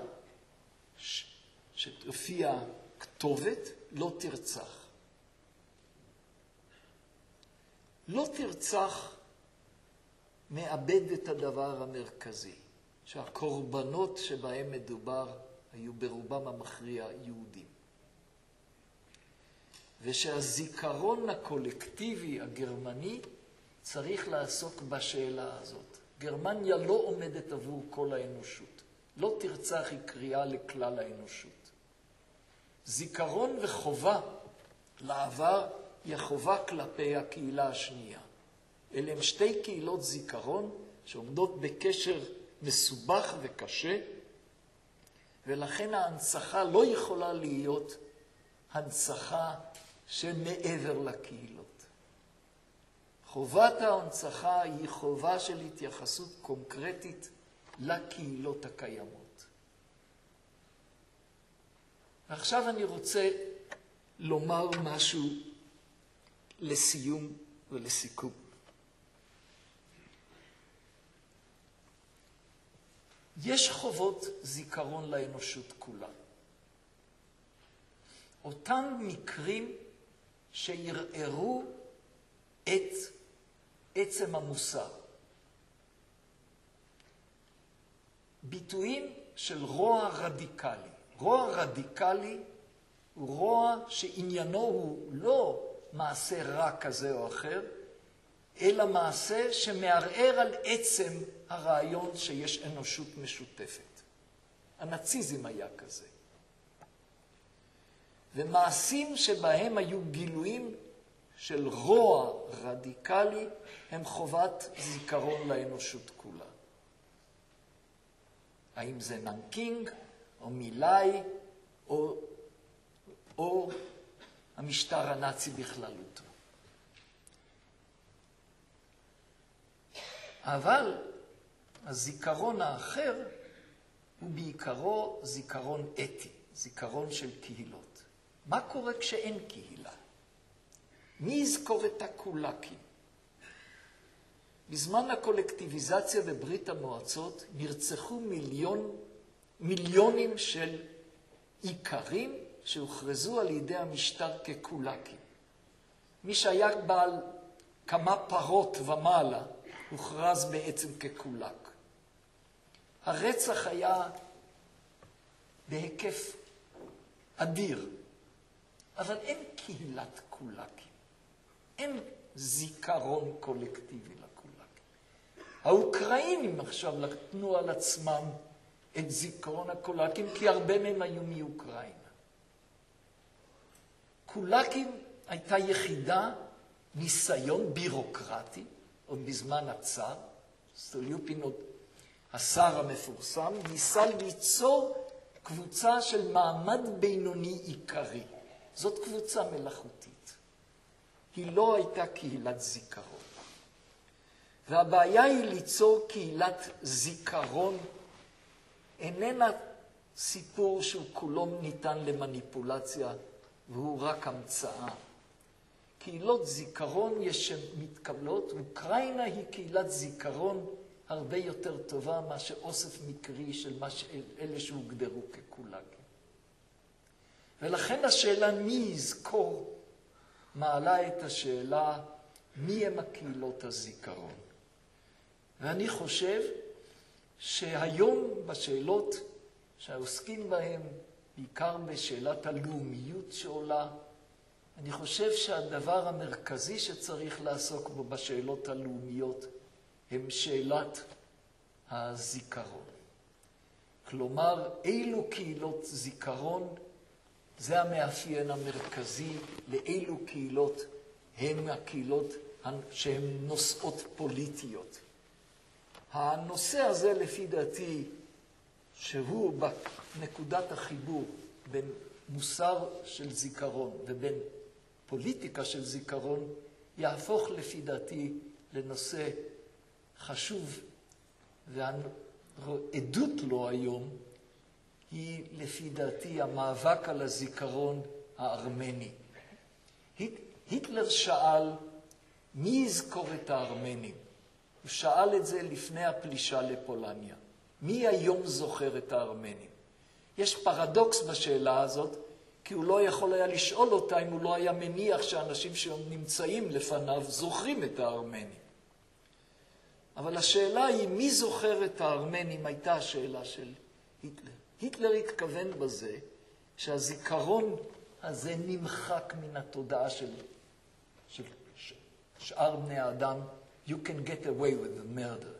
שתופיע כתובת לא תרצח. לא תרצח מאבד את הדבר המרכזי, שהקורבנות שבהם מדובר היו ברובם המכריע יהודים. ושהזיכרון הקולקטיבי הגרמני צריך לעסוק בשאלה הזאת. גרמניה לא עומדת עבור כל האנושות. לא תרצח היא קריאה לכלל האנושות. זיכרון וחובה לעבר היא החובה כלפי הקהילה השנייה. אלה הם שתי קהילות זיכרון שעומדות בקשר מסובך וקשה, ולכן ההנצחה לא יכולה להיות הנצחה שמעבר לקהילות. חובת ההנצחה היא חובה של התייחסות קונקרטית לקהילות הקיימות. עכשיו אני רוצה לומר משהו לסיום ולסיכום. יש חובות זיכרון לאנושות כולה. אותם מקרים שירערו את עצם המוסר. ביטויים של רוע רדיקלי. רוע רדיקלי הוא רוע שעניינו הוא לא מעשה רע כזה או אחר, אלא מעשה שמערער על עצם הרעיון שיש אנושות משותפת. הנאציזם היה כזה. ומעשים שבהם היו גילויים של רוע רדיקלי הם חובת זיכרון לאנושות כולה. האם זה ננקינג או מילאי או, או המשטר הנאצי בכללותו. אבל הזיכרון האחר הוא בעיקרו זיכרון אתי, זיכרון של קהילות. מה קורה כשאין קהילה? מי יזכור את הקולקים? בזמן הקולקטיביזציה בברית המועצות נרצחו מיליון, מיליונים של עיקרים שהוכרזו על ידי המשטר כקולקים. מי שהיה בעל כמה פרות ומעלה הוכרז בעצם כקולק. הרצח היה בהיקף אדיר. אבל אין קהילת קולאקים. אין זיכרון קולקטיבי לקולאקים. האוקראינים עכשיו נתנו על עצמם את זיכרון הקולאקים, כי הרבה מהם היו מאוקראינה. קולאקים הייתה יחידה, ניסיון בירוקרטי, עוד בזמן הצאר, סטוליופין, השר המפורסם, ניסה ליצור קבוצה של מעמד בינוני עיקרי. זאת קבוצה מלאכותית. היא לא הייתה קהילת זיכרון. והבעיה היא ליצור קהילת זיכרון, איננה סיפור שהוא כולו ניתן למניפולציה, והוא רק המצאה. קהילות זיכרון יש שמתקבלות, אוקראינה היא קהילת זיכרון הרבה יותר טובה מאשר אוסף מקרי של אלה שהוגדרו כקולאקים. ולכן השאלה מי יזכור מעלה את השאלה מי הם הקהילות הזיכרון. ואני חושב שהיום בשאלות שעוסקים בהן, בעיקר בשאלת הלאומיות שעולה, אני חושב שהדבר המרכזי שצריך לעסוק בו בשאלות הלאומיות הם שאלת הזיכרון. כלומר, אילו קהילות זיכרון, זה המאפיין המרכזי לאילו קהילות הן הקהילות שהן נושאות פוליטיות. הנושא הזה לפי דעתי, שהוא בנקודת החיבור בין מוסר של זיכרון ובין פוליטיקה של זיכרון, יהפוך לפי דעתי לנושא חשוב, והעדות לו היום היא לפי דעתי המאבק על הזיכרון הארמני. היטלר שאל מי יזכור את הארמנים? הוא שאל את זה לפני הפלישה לפולניה. מי היום זוכר את הארמנים? יש פרדוקס בשאלה הזאת, כי הוא לא יכול היה לשאול אותה אם הוא לא היה מניח שאנשים שנמצאים לפניו זוכרים את הארמנים. אבל השאלה היא מי זוכר את הארמנים הייתה השאלה של היטלר. היטלר התכוון בזה שהזיכרון הזה נמחק מן התודעה של, של שאר בני האדם. You can get away with the murder.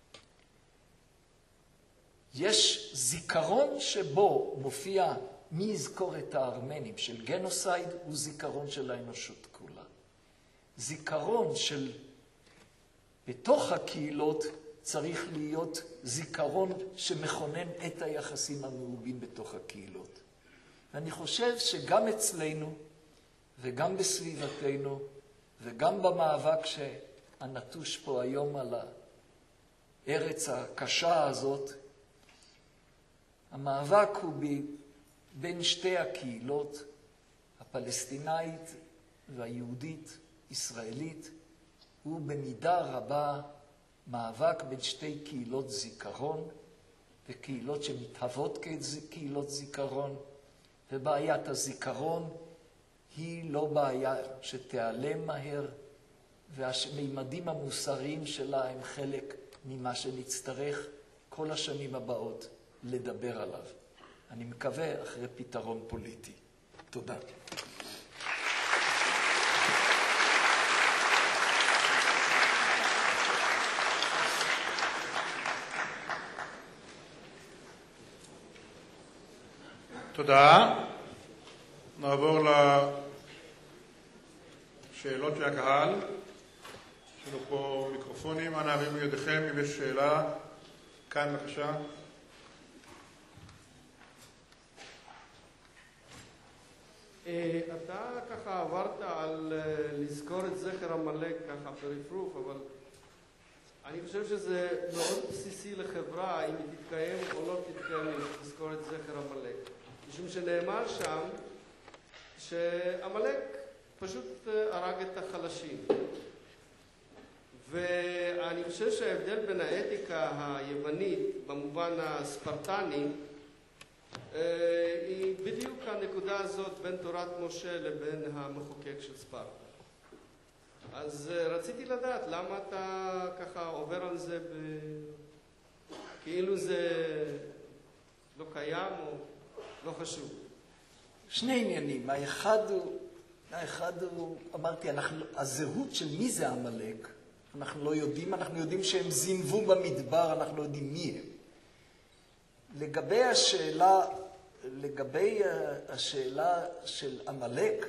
יש זיכרון שבו מופיע מי יזכור את הארמנים של גנוסייד, הוא זיכרון של האנושות כולה. זיכרון של בתוך הקהילות צריך להיות זיכרון שמכונן את היחסים הנהוגים בתוך הקהילות. ואני חושב שגם אצלנו וגם בסביבתנו וגם במאבק שהנטוש פה היום על הארץ הקשה הזאת, המאבק הוא בין שתי הקהילות, הפלסטינאית והיהודית, ישראלית, הוא במידה רבה מאבק בין שתי קהילות זיכרון, וקהילות שמתהוות כקהילות זיכרון, ובעיית הזיכרון היא לא בעיה שתיעלם מהר, והמימדים המוסריים שלה הם חלק ממה שנצטרך כל השנים הבאות לדבר עליו. אני מקווה אחרי פתרון פוליטי. תודה. תודה. נעבור לשאלות של הקהל. יש לנו פה מיקרופונים, אנא הרימו ידיכם אם יש שאלה. כאן בבקשה. אתה ככה עברת על לזכור את זכר עמלק ככה ברפרוף, אבל אני חושב שזה מאוד בסיסי לחברה אם היא תתקיים או לא תתקיים אם תזכור את זכר עמלק. משום שנאמר שם שעמלק פשוט הרג את החלשים. ואני חושב שההבדל בין האתיקה היוונית במובן הספרטני היא בדיוק הנקודה הזאת בין תורת משה לבין המחוקק של ספרטה. אז רציתי לדעת למה אתה ככה עובר על זה ב... כאילו זה לא קיים או לא חשוב. שני עניינים. האחד הוא, האחד הוא, אמרתי, אנחנו, הזהות של מי זה עמלק, אנחנו לא יודעים, אנחנו יודעים שהם זינבו במדבר, אנחנו לא יודעים מי הם. לגבי השאלה, לגבי השאלה של עמלק,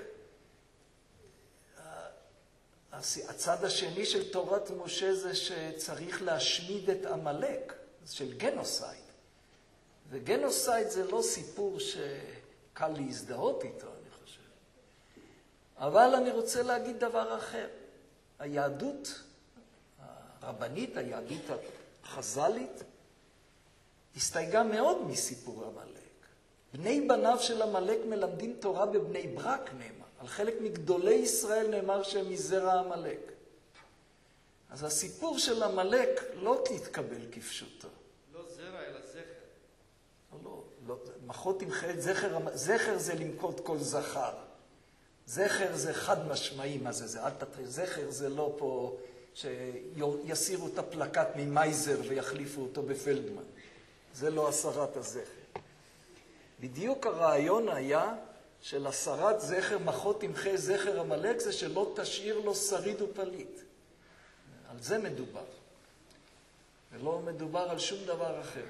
הצד השני של תורת משה זה שצריך להשמיד את עמלק, של גנוסייד. וגנוסייד זה לא סיפור שקל להזדהות איתו, אני חושב. אבל אני רוצה להגיד דבר אחר. היהדות הרבנית, היהדות החז"לית, הסתייגה מאוד מסיפור עמלק. בני בניו של עמלק מלמדים תורה בבני ברק, נאמר. על חלק מגדולי ישראל נאמר שהם מזרע עמלק. אז הסיפור של עמלק לא תתקבל כפשוטו. לא זרע, אלא זכר. לא, לא, לא. מחות תמחה את זכר, זכר זה למכות כל זכר. זכר זה חד משמעי, מה זה זה? אל תתחיל, זכר זה לא פה שיסירו את הפלקט ממייזר ויחליפו אותו בפלדמן. זה לא הסרת הזכר. בדיוק הרעיון היה של הסרת זכר, מחות תמחה זכר עמלק, זה שלא תשאיר לו שריד ופליט. על זה מדובר. ולא מדובר על שום דבר אחר.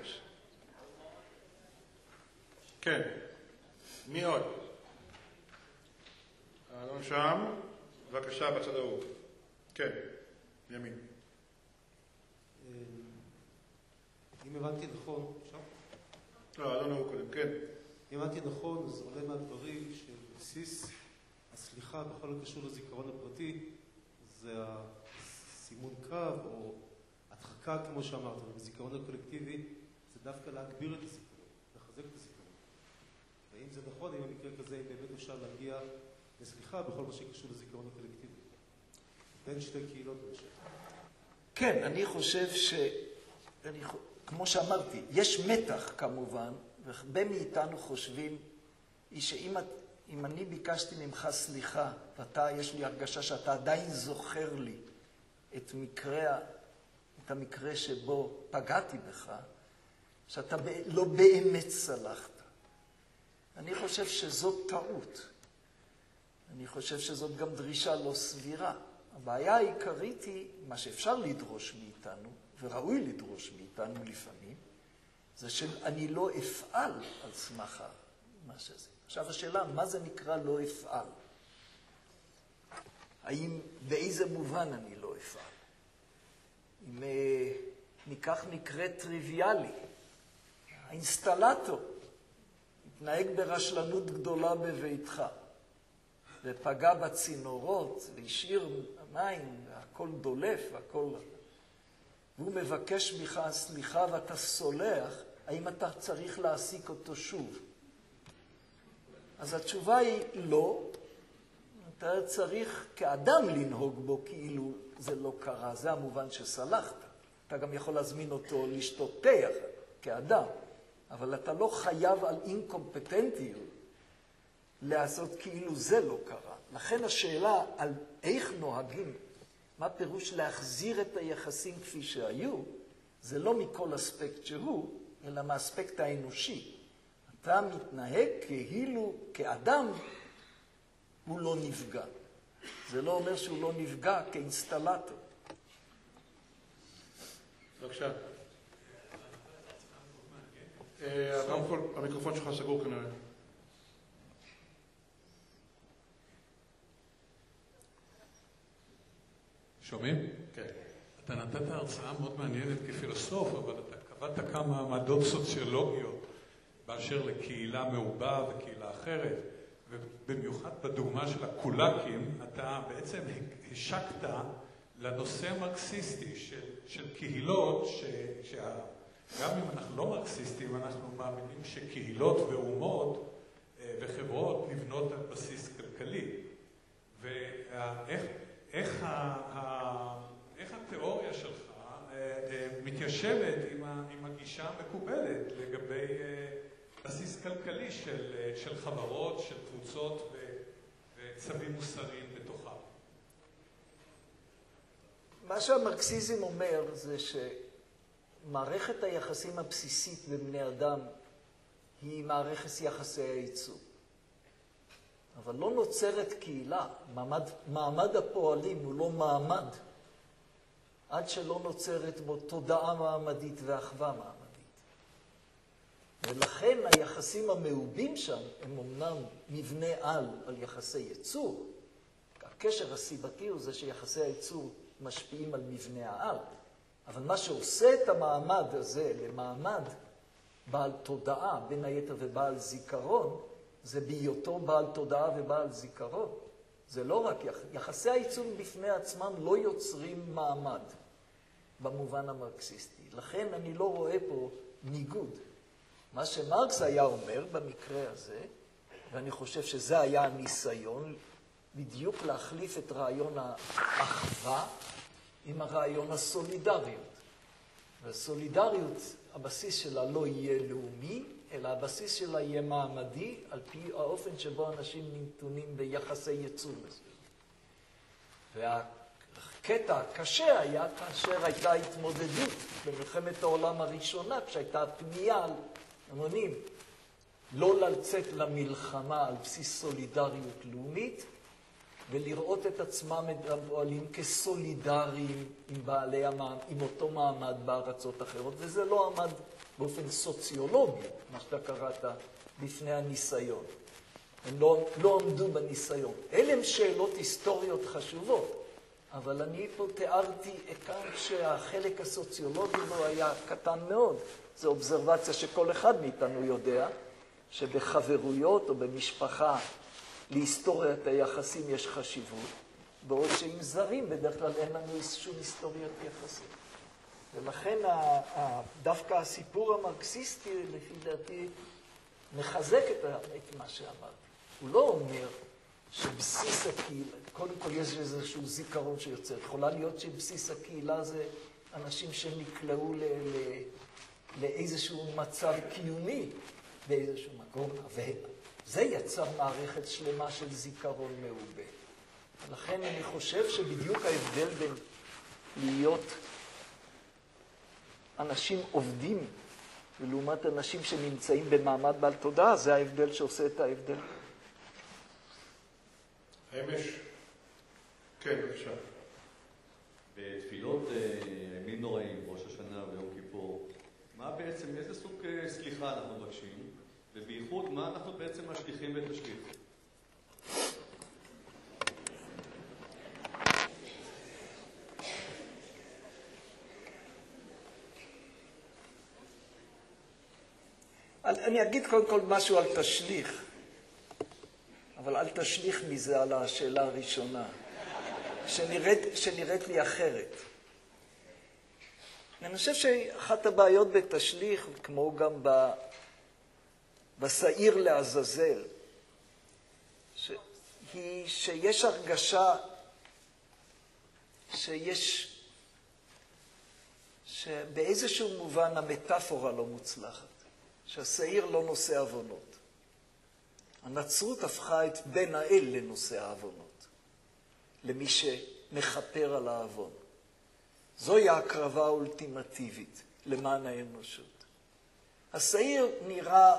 כן. מי עוד? האדון שם, בבקשה בצד ההוא. כן, ימין. אם הבנתי נכון, עכשיו? לא, האדון ההוא קודם, כן. אם הבנתי נכון, אז עולה מהדברים שבסיס הסליחה בכל הקשור לזיכרון הפרטי זה הסימון קו או הדחקה, כמו שאמרת, ובזיכרון הקולקטיבי זה דווקא להגביר את הסיפור, לחזק את הסיפור. ואם זה נכון, אם המקרה כזה, אם באמת אפשר להגיע לסליחה בכל מה שקשור לזיכרון הקולקטיבי. בין שתי קהילות בשביל. כן, אני חושב ש... אני... כמו שאמרתי, יש מתח כמובן, והרבה מאיתנו חושבים, היא שאם אם אני ביקשתי ממך סליחה, ואתה, יש לי הרגשה שאתה עדיין זוכר לי את מקרה, את המקרה שבו פגעתי בך, שאתה לא באמת סלחת. אני חושב שזאת טעות. אני חושב שזאת גם דרישה לא סבירה. הבעיה העיקרית היא, מה שאפשר לדרוש מאיתנו, וראוי לדרוש מאיתנו לפעמים, זה שאני לא אפעל על סמך מה שזה. עכשיו השאלה, מה זה נקרא לא אפעל? האם, באיזה מובן אני לא אפעל? אם ניקח מקרה טריוויאלי, האינסטלטור התנהג ברשלנות גדולה בביתך, ופגע בצינורות, והשאיר מים, והכל דולף, והכל... והוא מבקש ממך סליחה ואתה סולח, האם אתה צריך להעסיק אותו שוב? אז התשובה היא לא. אתה צריך כאדם לנהוג בו כאילו זה לא קרה. זה המובן שסלחת. אתה גם יכול להזמין אותו לשתות תה כאדם, אבל אתה לא חייב על אינקומפטנטיות לעשות כאילו זה לא קרה. לכן השאלה על איך נוהגים, מה פירוש להחזיר את היחסים כפי שהיו, זה לא מכל אספקט שהוא, אלא מהאספקט האנושי. אתה מתנהג כאילו כאדם, הוא לא נפגע. זה לא אומר שהוא לא נפגע כאינסטלטור. בבקשה. המיקרופון שלך סגור כנראה. שומעים? כן. אתה נתת הרצאה מאוד מעניינת כפילוסוף, אבל אתה קבעת כמה עמדות סוציולוגיות באשר לקהילה מעובה וקהילה אחרת, ובמיוחד בדוגמה של הקולקים, אתה בעצם השקת לנושא המרקסיסטי של, של קהילות, ש, שה, גם אם אנחנו לא מרקסיסטים, אנחנו מאמינים שקהילות ואומות וחברות נבנות על בסיס כלכלי. ואיך איך, ה, איך התיאוריה שלך מתיישבת עם, ה, עם הגישה המקובלת לגבי בסיס כלכלי של, של חברות, של קבוצות וצווים מוסריים בתוכה? מה שהמרקסיזם אומר זה שמערכת היחסים הבסיסית בבני אדם היא מערכת יחסי הייצור. אבל לא נוצרת קהילה. מעמד, מעמד הפועלים הוא לא מעמד, עד שלא נוצרת בו תודעה מעמדית ואחווה מעמדית. ולכן היחסים המעובים שם הם אומנם מבנה על על יחסי ייצור. הקשר הסיבתי הוא זה שיחסי הייצור משפיעים על מבנה העל. אבל מה שעושה את המעמד הזה למעמד בעל תודעה, בין היתר ובעל זיכרון, זה בהיותו בעל תודעה ובעל זיכרון. זה לא רק יחסי הייצור בפני עצמם לא יוצרים מעמד במובן המרקסיסטי. לכן אני לא רואה פה ניגוד. מה שמרקס היה אומר במקרה הזה, ואני חושב שזה היה הניסיון, בדיוק להחליף את רעיון האחווה עם הרעיון הסולידריות. והסולידריות, הבסיס שלה לא יהיה לאומי, אלא הבסיס שלה יהיה מעמדי, על פי האופן שבו אנשים נתונים ביחסי ייצור מסוים. והקטע הקשה היה כאשר הייתה התמודדות במלחמת העולם הראשונה, כשהייתה פנייה על המונים, לא לצאת למלחמה על בסיס סולידריות לאומית, ולראות את עצמם הפועלים כסולידריים עם בעלי המעמד, עם אותו מעמד בארצות אחרות, וזה לא עמד באופן סוציולוגי, מה שאתה קראת, בפני הניסיון. הם לא, לא עמדו בניסיון. אלה הם שאלות היסטוריות חשובות, אבל אני פה תיארתי כאן שהחלק הסוציולוגי בו היה קטן מאוד. זו אובזרבציה שכל אחד מאיתנו יודע, שבחברויות או במשפחה להיסטוריית היחסים יש חשיבות, בעוד שעם זרים בדרך כלל אין לנו שום היסטוריית יחסים. ולכן דווקא הסיפור המרקסיסטי, לפי דעתי, מחזק את מה שאמרתי. הוא לא אומר שבסיס הקהילה, קודם כל יש איזשהו זיכרון שיוצר. יכולה להיות שבסיס הקהילה זה אנשים שנקלעו ל... ל... לאיזשהו מצב קיומי באיזשהו מקום, וזה יצר מערכת שלמה של זיכרון מעובה. ולכן אני חושב שבדיוק ההבדל בין להיות אנשים עובדים ולעומת אנשים שנמצאים במעמד בעל תודעה, זה ההבדל שעושה את ההבדל. האם יש? כן, בבקשה. בתפילות ימים נוראים, ראש השנה ויום כיפור, מה בעצם, איזה סוג סליחה אנחנו מבקשים, ובייחוד מה אנחנו בעצם משליכים ותשליך? אני אגיד קודם כל משהו על תשליך, אבל אל תשליך מזה על השאלה הראשונה, שנראית, שנראית לי אחרת. אני חושב שאחת הבעיות בתשליך, כמו גם ב, בשעיר לעזאזל, ש, היא שיש הרגשה שיש, שבאיזשהו מובן המטאפורה לא מוצלחת, שהשעיר לא נושא עוונות. הנצרות הפכה את בן האל לנושא העוונות, למי שמחפר על העוון. זוהי ההקרבה האולטימטיבית למען האנושות. השעיר נראה,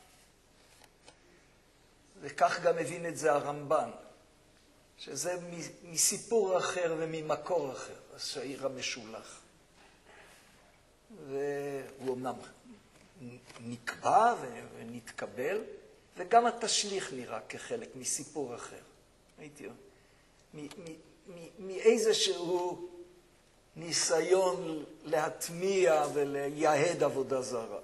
וכך גם הבין את זה הרמב"ן, שזה מסיפור אחר וממקור אחר, השעיר המשולח. והוא אמנם נקבע ונתקבל, וגם התשליך נראה כחלק מסיפור אחר. הייתי אומר, מאיזשהו ניסיון להטמיע ולייהד עבודה זרה.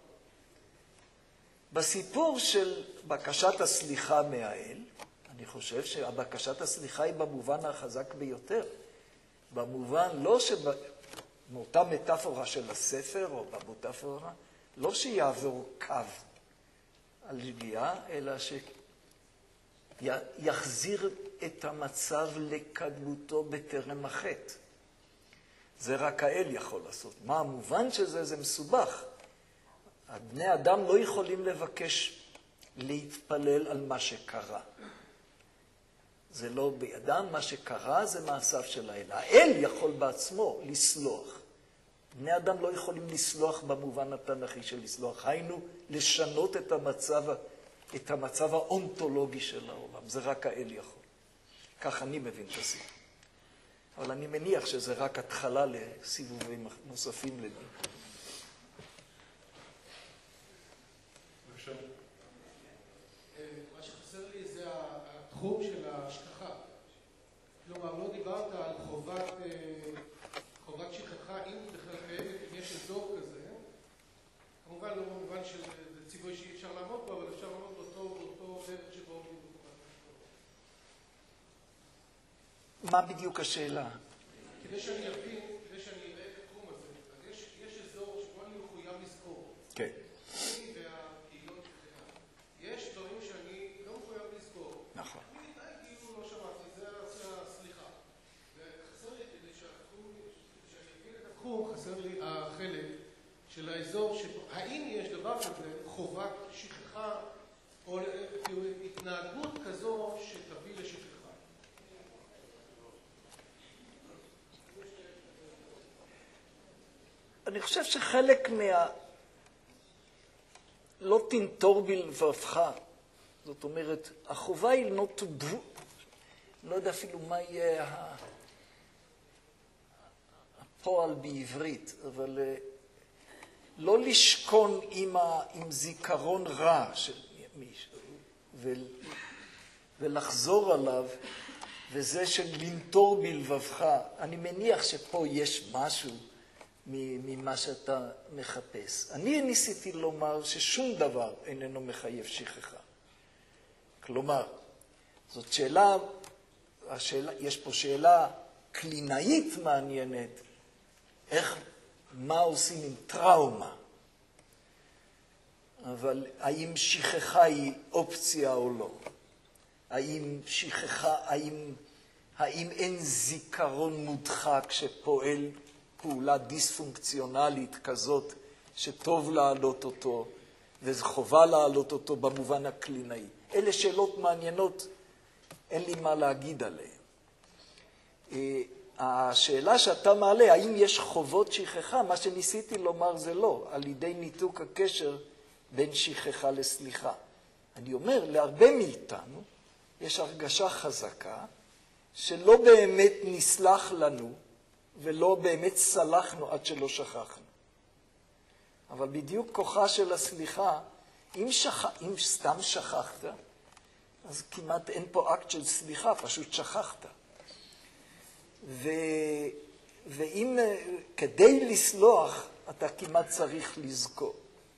בסיפור של בקשת הסליחה מהאל, אני חושב שהבקשת הסליחה היא במובן החזק ביותר. במובן לא שבאותה מטאפורה של הספר או במטאפורה, לא שיעבור קו על שגיאה, אלא שיחזיר את המצב לקדמותו בטרם החטא. זה רק האל יכול לעשות. מה המובן שזה? זה מסובך. בני אדם לא יכולים לבקש להתפלל על מה שקרה. זה לא בידם, מה שקרה זה מעשיו של האל. האל יכול בעצמו לסלוח. בני אדם לא יכולים לסלוח במובן התנ"כי של לסלוח. היינו לשנות את המצב את המצב האונתולוגי של העולם. זה רק האל יכול. כך אני מבין את הסיפור. אבל אני מניח שזה רק התחלה לסיבובים נוספים לדין. מה שחסר לי זה התחום של ההשכחה. כלומר, לא דיברת על חובת, חובת שכחה, אם בכלל קיימת, אם יש אזור כזה. כמובן לא במובן של ציווי שאי אפשר לעמוד בו, אבל אפשר לעמוד באותו, באותו דרך שבו עומדים בחובת. מה בדיוק השאלה? כדי שאני אבין, כדי שאני אראה את התחום הזה, אז יש, יש אזור שבו אני מחויב לזכור. כן. אני והקהילות וכן. יש דברים שאני לא מחויב לזכור. נכון. אני מתנהג כאילו לא שמעתי, זה הסליחה. וחסר לי, כדי שהתחום, שאני אבין את התחום, חסר לי החלק של האזור, האם יש דבר כזה חובת שכחה, או התנהגות כזו שתביא לשכחה? אני חושב שחלק מה... לא תנטור בלבבך. זאת אומרת, החובה היא not to do. לא יודע אפילו מה יהיה הפועל בעברית, אבל לא לשכון עם, ה... עם זיכרון רע של מישהו, ו... ולחזור עליו, וזה של לנטור בלבבך. אני מניח שפה יש משהו ממה שאתה מחפש. אני ניסיתי לומר ששום דבר איננו מחייב שכחה. כלומר, זאת שאלה, השאלה, יש פה שאלה קלינאית מעניינת, איך, מה עושים עם טראומה? אבל האם שכחה היא אופציה או לא? האם שכחה, האם, האם אין זיכרון מודחק שפועל פעולה דיספונקציונלית כזאת שטוב להעלות אותו, וזו חובה להעלות אותו במובן הקלינאי. אלה שאלות מעניינות, אין לי מה להגיד עליהן. השאלה שאתה מעלה, האם יש חובות שכחה, מה שניסיתי לומר זה לא, על ידי ניתוק הקשר בין שכחה לסליחה. אני אומר, להרבה מאיתנו יש הרגשה חזקה שלא באמת נסלח לנו, ולא באמת סלחנו עד שלא שכחנו. אבל בדיוק כוחה של הסליחה, אם, שכ... אם סתם שכחת, אז כמעט אין פה אקט של סליחה, פשוט שכחת. ו... ואם כדי לסלוח, אתה כמעט צריך לזכור.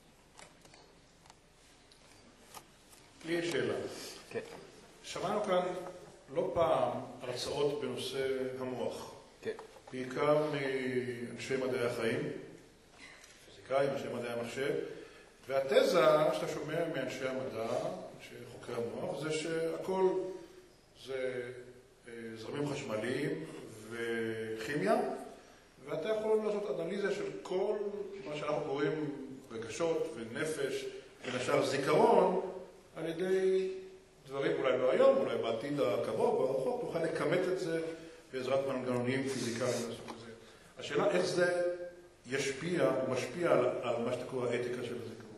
לי יש שאלה. כן. שמענו כאן לא פעם הרצאות בנושא המוח. כן. בעיקר מאנשי מדעי החיים, פיזיקאים, אנשי מדעי המחשב, והתזה שאתה שומע מאנשי המדע, אנשי חוקרי המוח, זה שהכל זה זרמים חשמליים וכימיה, ואתה יכול לעשות אנליזה של כל מה שאנחנו קוראים רגשות ונפש, בין השאר זיכרון, על ידי דברים, אולי לא היום, אולי בעתיד הקרוב או הרחוק, נוכל לכמת את זה בעזרת מנגנונים פיזיקליים מהסוג הזה. השאלה איך זה ישפיע או משפיע על, על מה שאתה קורא האתיקה של הזיכרון.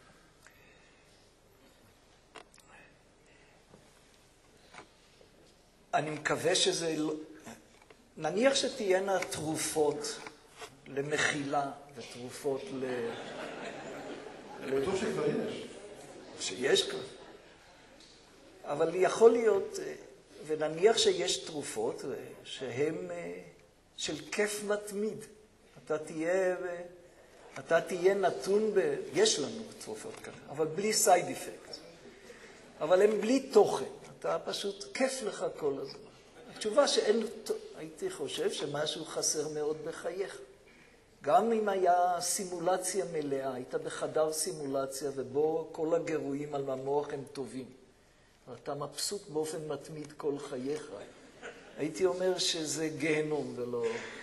אני מקווה שזה לא... נניח שתהיינה תרופות למחילה ותרופות ל... אני בטוח שכבר יש. שיש כבר. אבל יכול להיות... ונניח שיש תרופות שהן של כיף מתמיד. אתה תהיה, אתה תהיה נתון ב... יש לנו תרופות כאלה, אבל בלי סייד אפקט. אבל הן בלי תוכן. אתה פשוט כיף לך כל הזמן. התשובה שאין... הייתי חושב שמשהו חסר מאוד בחייך. גם אם היה סימולציה מלאה, היית בחדר סימולציה ובו כל הגירויים על המוח הם טובים. ואתה מבסוט באופן מתמיד כל חייך. הייתי אומר שזה גיהנום ולא...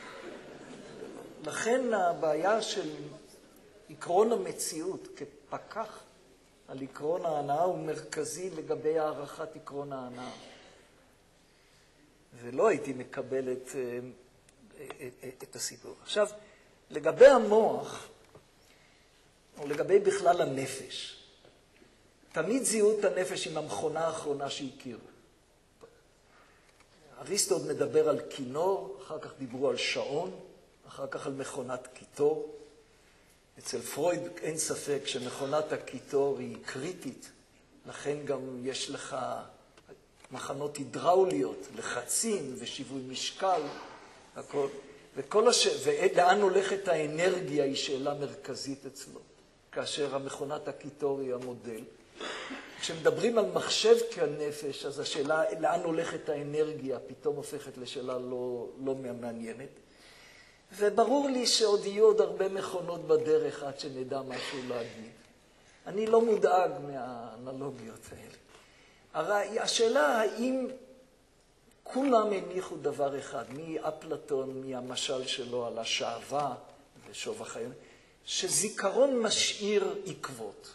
לכן הבעיה של עקרון המציאות כפקח על עקרון ההנאה הוא מרכזי לגבי הערכת עקרון ההנאה. ולא הייתי מקבל את, את, את הסיפור. עכשיו, לגבי המוח, או לגבי בכלל הנפש, תמיד זיהו את הנפש עם המכונה האחרונה שהכירו. אריסטו עוד מדבר על כינור, אחר כך דיברו על שעון, אחר כך על מכונת קיטור. אצל פרויד אין ספק שמכונת הקיטור היא קריטית, לכן גם יש לך מחנות הידראוליות, לחצים ושיווי משקל, הכל. וכל הש... ולאן הולכת האנרגיה היא שאלה מרכזית אצלו, כאשר המכונת הקיטור היא המודל. כשמדברים על מחשב כנפש, אז השאלה לאן הולכת האנרגיה פתאום הופכת לשאלה לא, לא מעניינת. וברור לי שעוד יהיו עוד הרבה מכונות בדרך עד שנדע משהו להגיד. אני לא מודאג מהאנלוגיות האלה. הרי השאלה האם כולם הניחו דבר אחד, מאפלטון, מהמשל שלו על השעווה ושוב החיים, שזיכרון משאיר עקבות.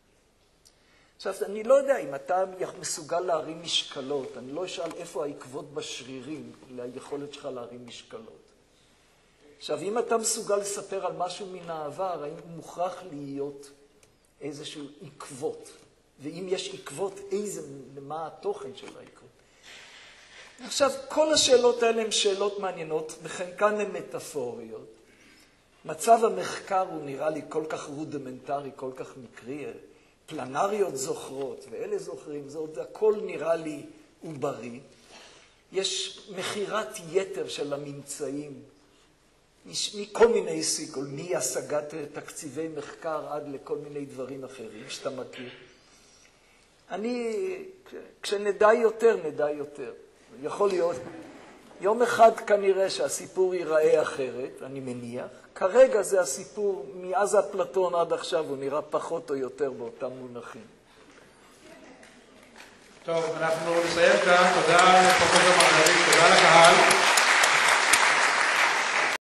עכשיו, אני לא יודע אם אתה מסוגל להרים משקלות, אני לא אשאל איפה העקבות בשרירים ליכולת שלך להרים משקלות. עכשיו, אם אתה מסוגל לספר על משהו מן העבר, האם מוכרח להיות איזשהו עקבות? ואם יש עקבות, איזה, מה התוכן של העקבות? עכשיו, כל השאלות האלה הן שאלות מעניינות, וחלקן הן מטאפוריות. מצב המחקר הוא נראה לי כל כך רודמנטרי, כל כך מקרי, פלנריות זוכרות, ואלה זוכרים, זה עוד הכל נראה לי עוברי. יש מחירת יתר של הממצאים, מכל מיני סיכול, מהשגת תקציבי מחקר עד לכל מיני דברים אחרים שאתה מכיר. אני, כשנדע יותר, נדע יותר. יכול להיות, יום אחד כנראה שהסיפור ייראה אחרת, אני מניח. כרגע זה הסיפור, מאז אפלטון עד עכשיו, הוא נראה פחות או יותר באותם מונחים. טוב, אנחנו נסיים כאן. תודה לפרופסור מרגלית, תודה לקהל.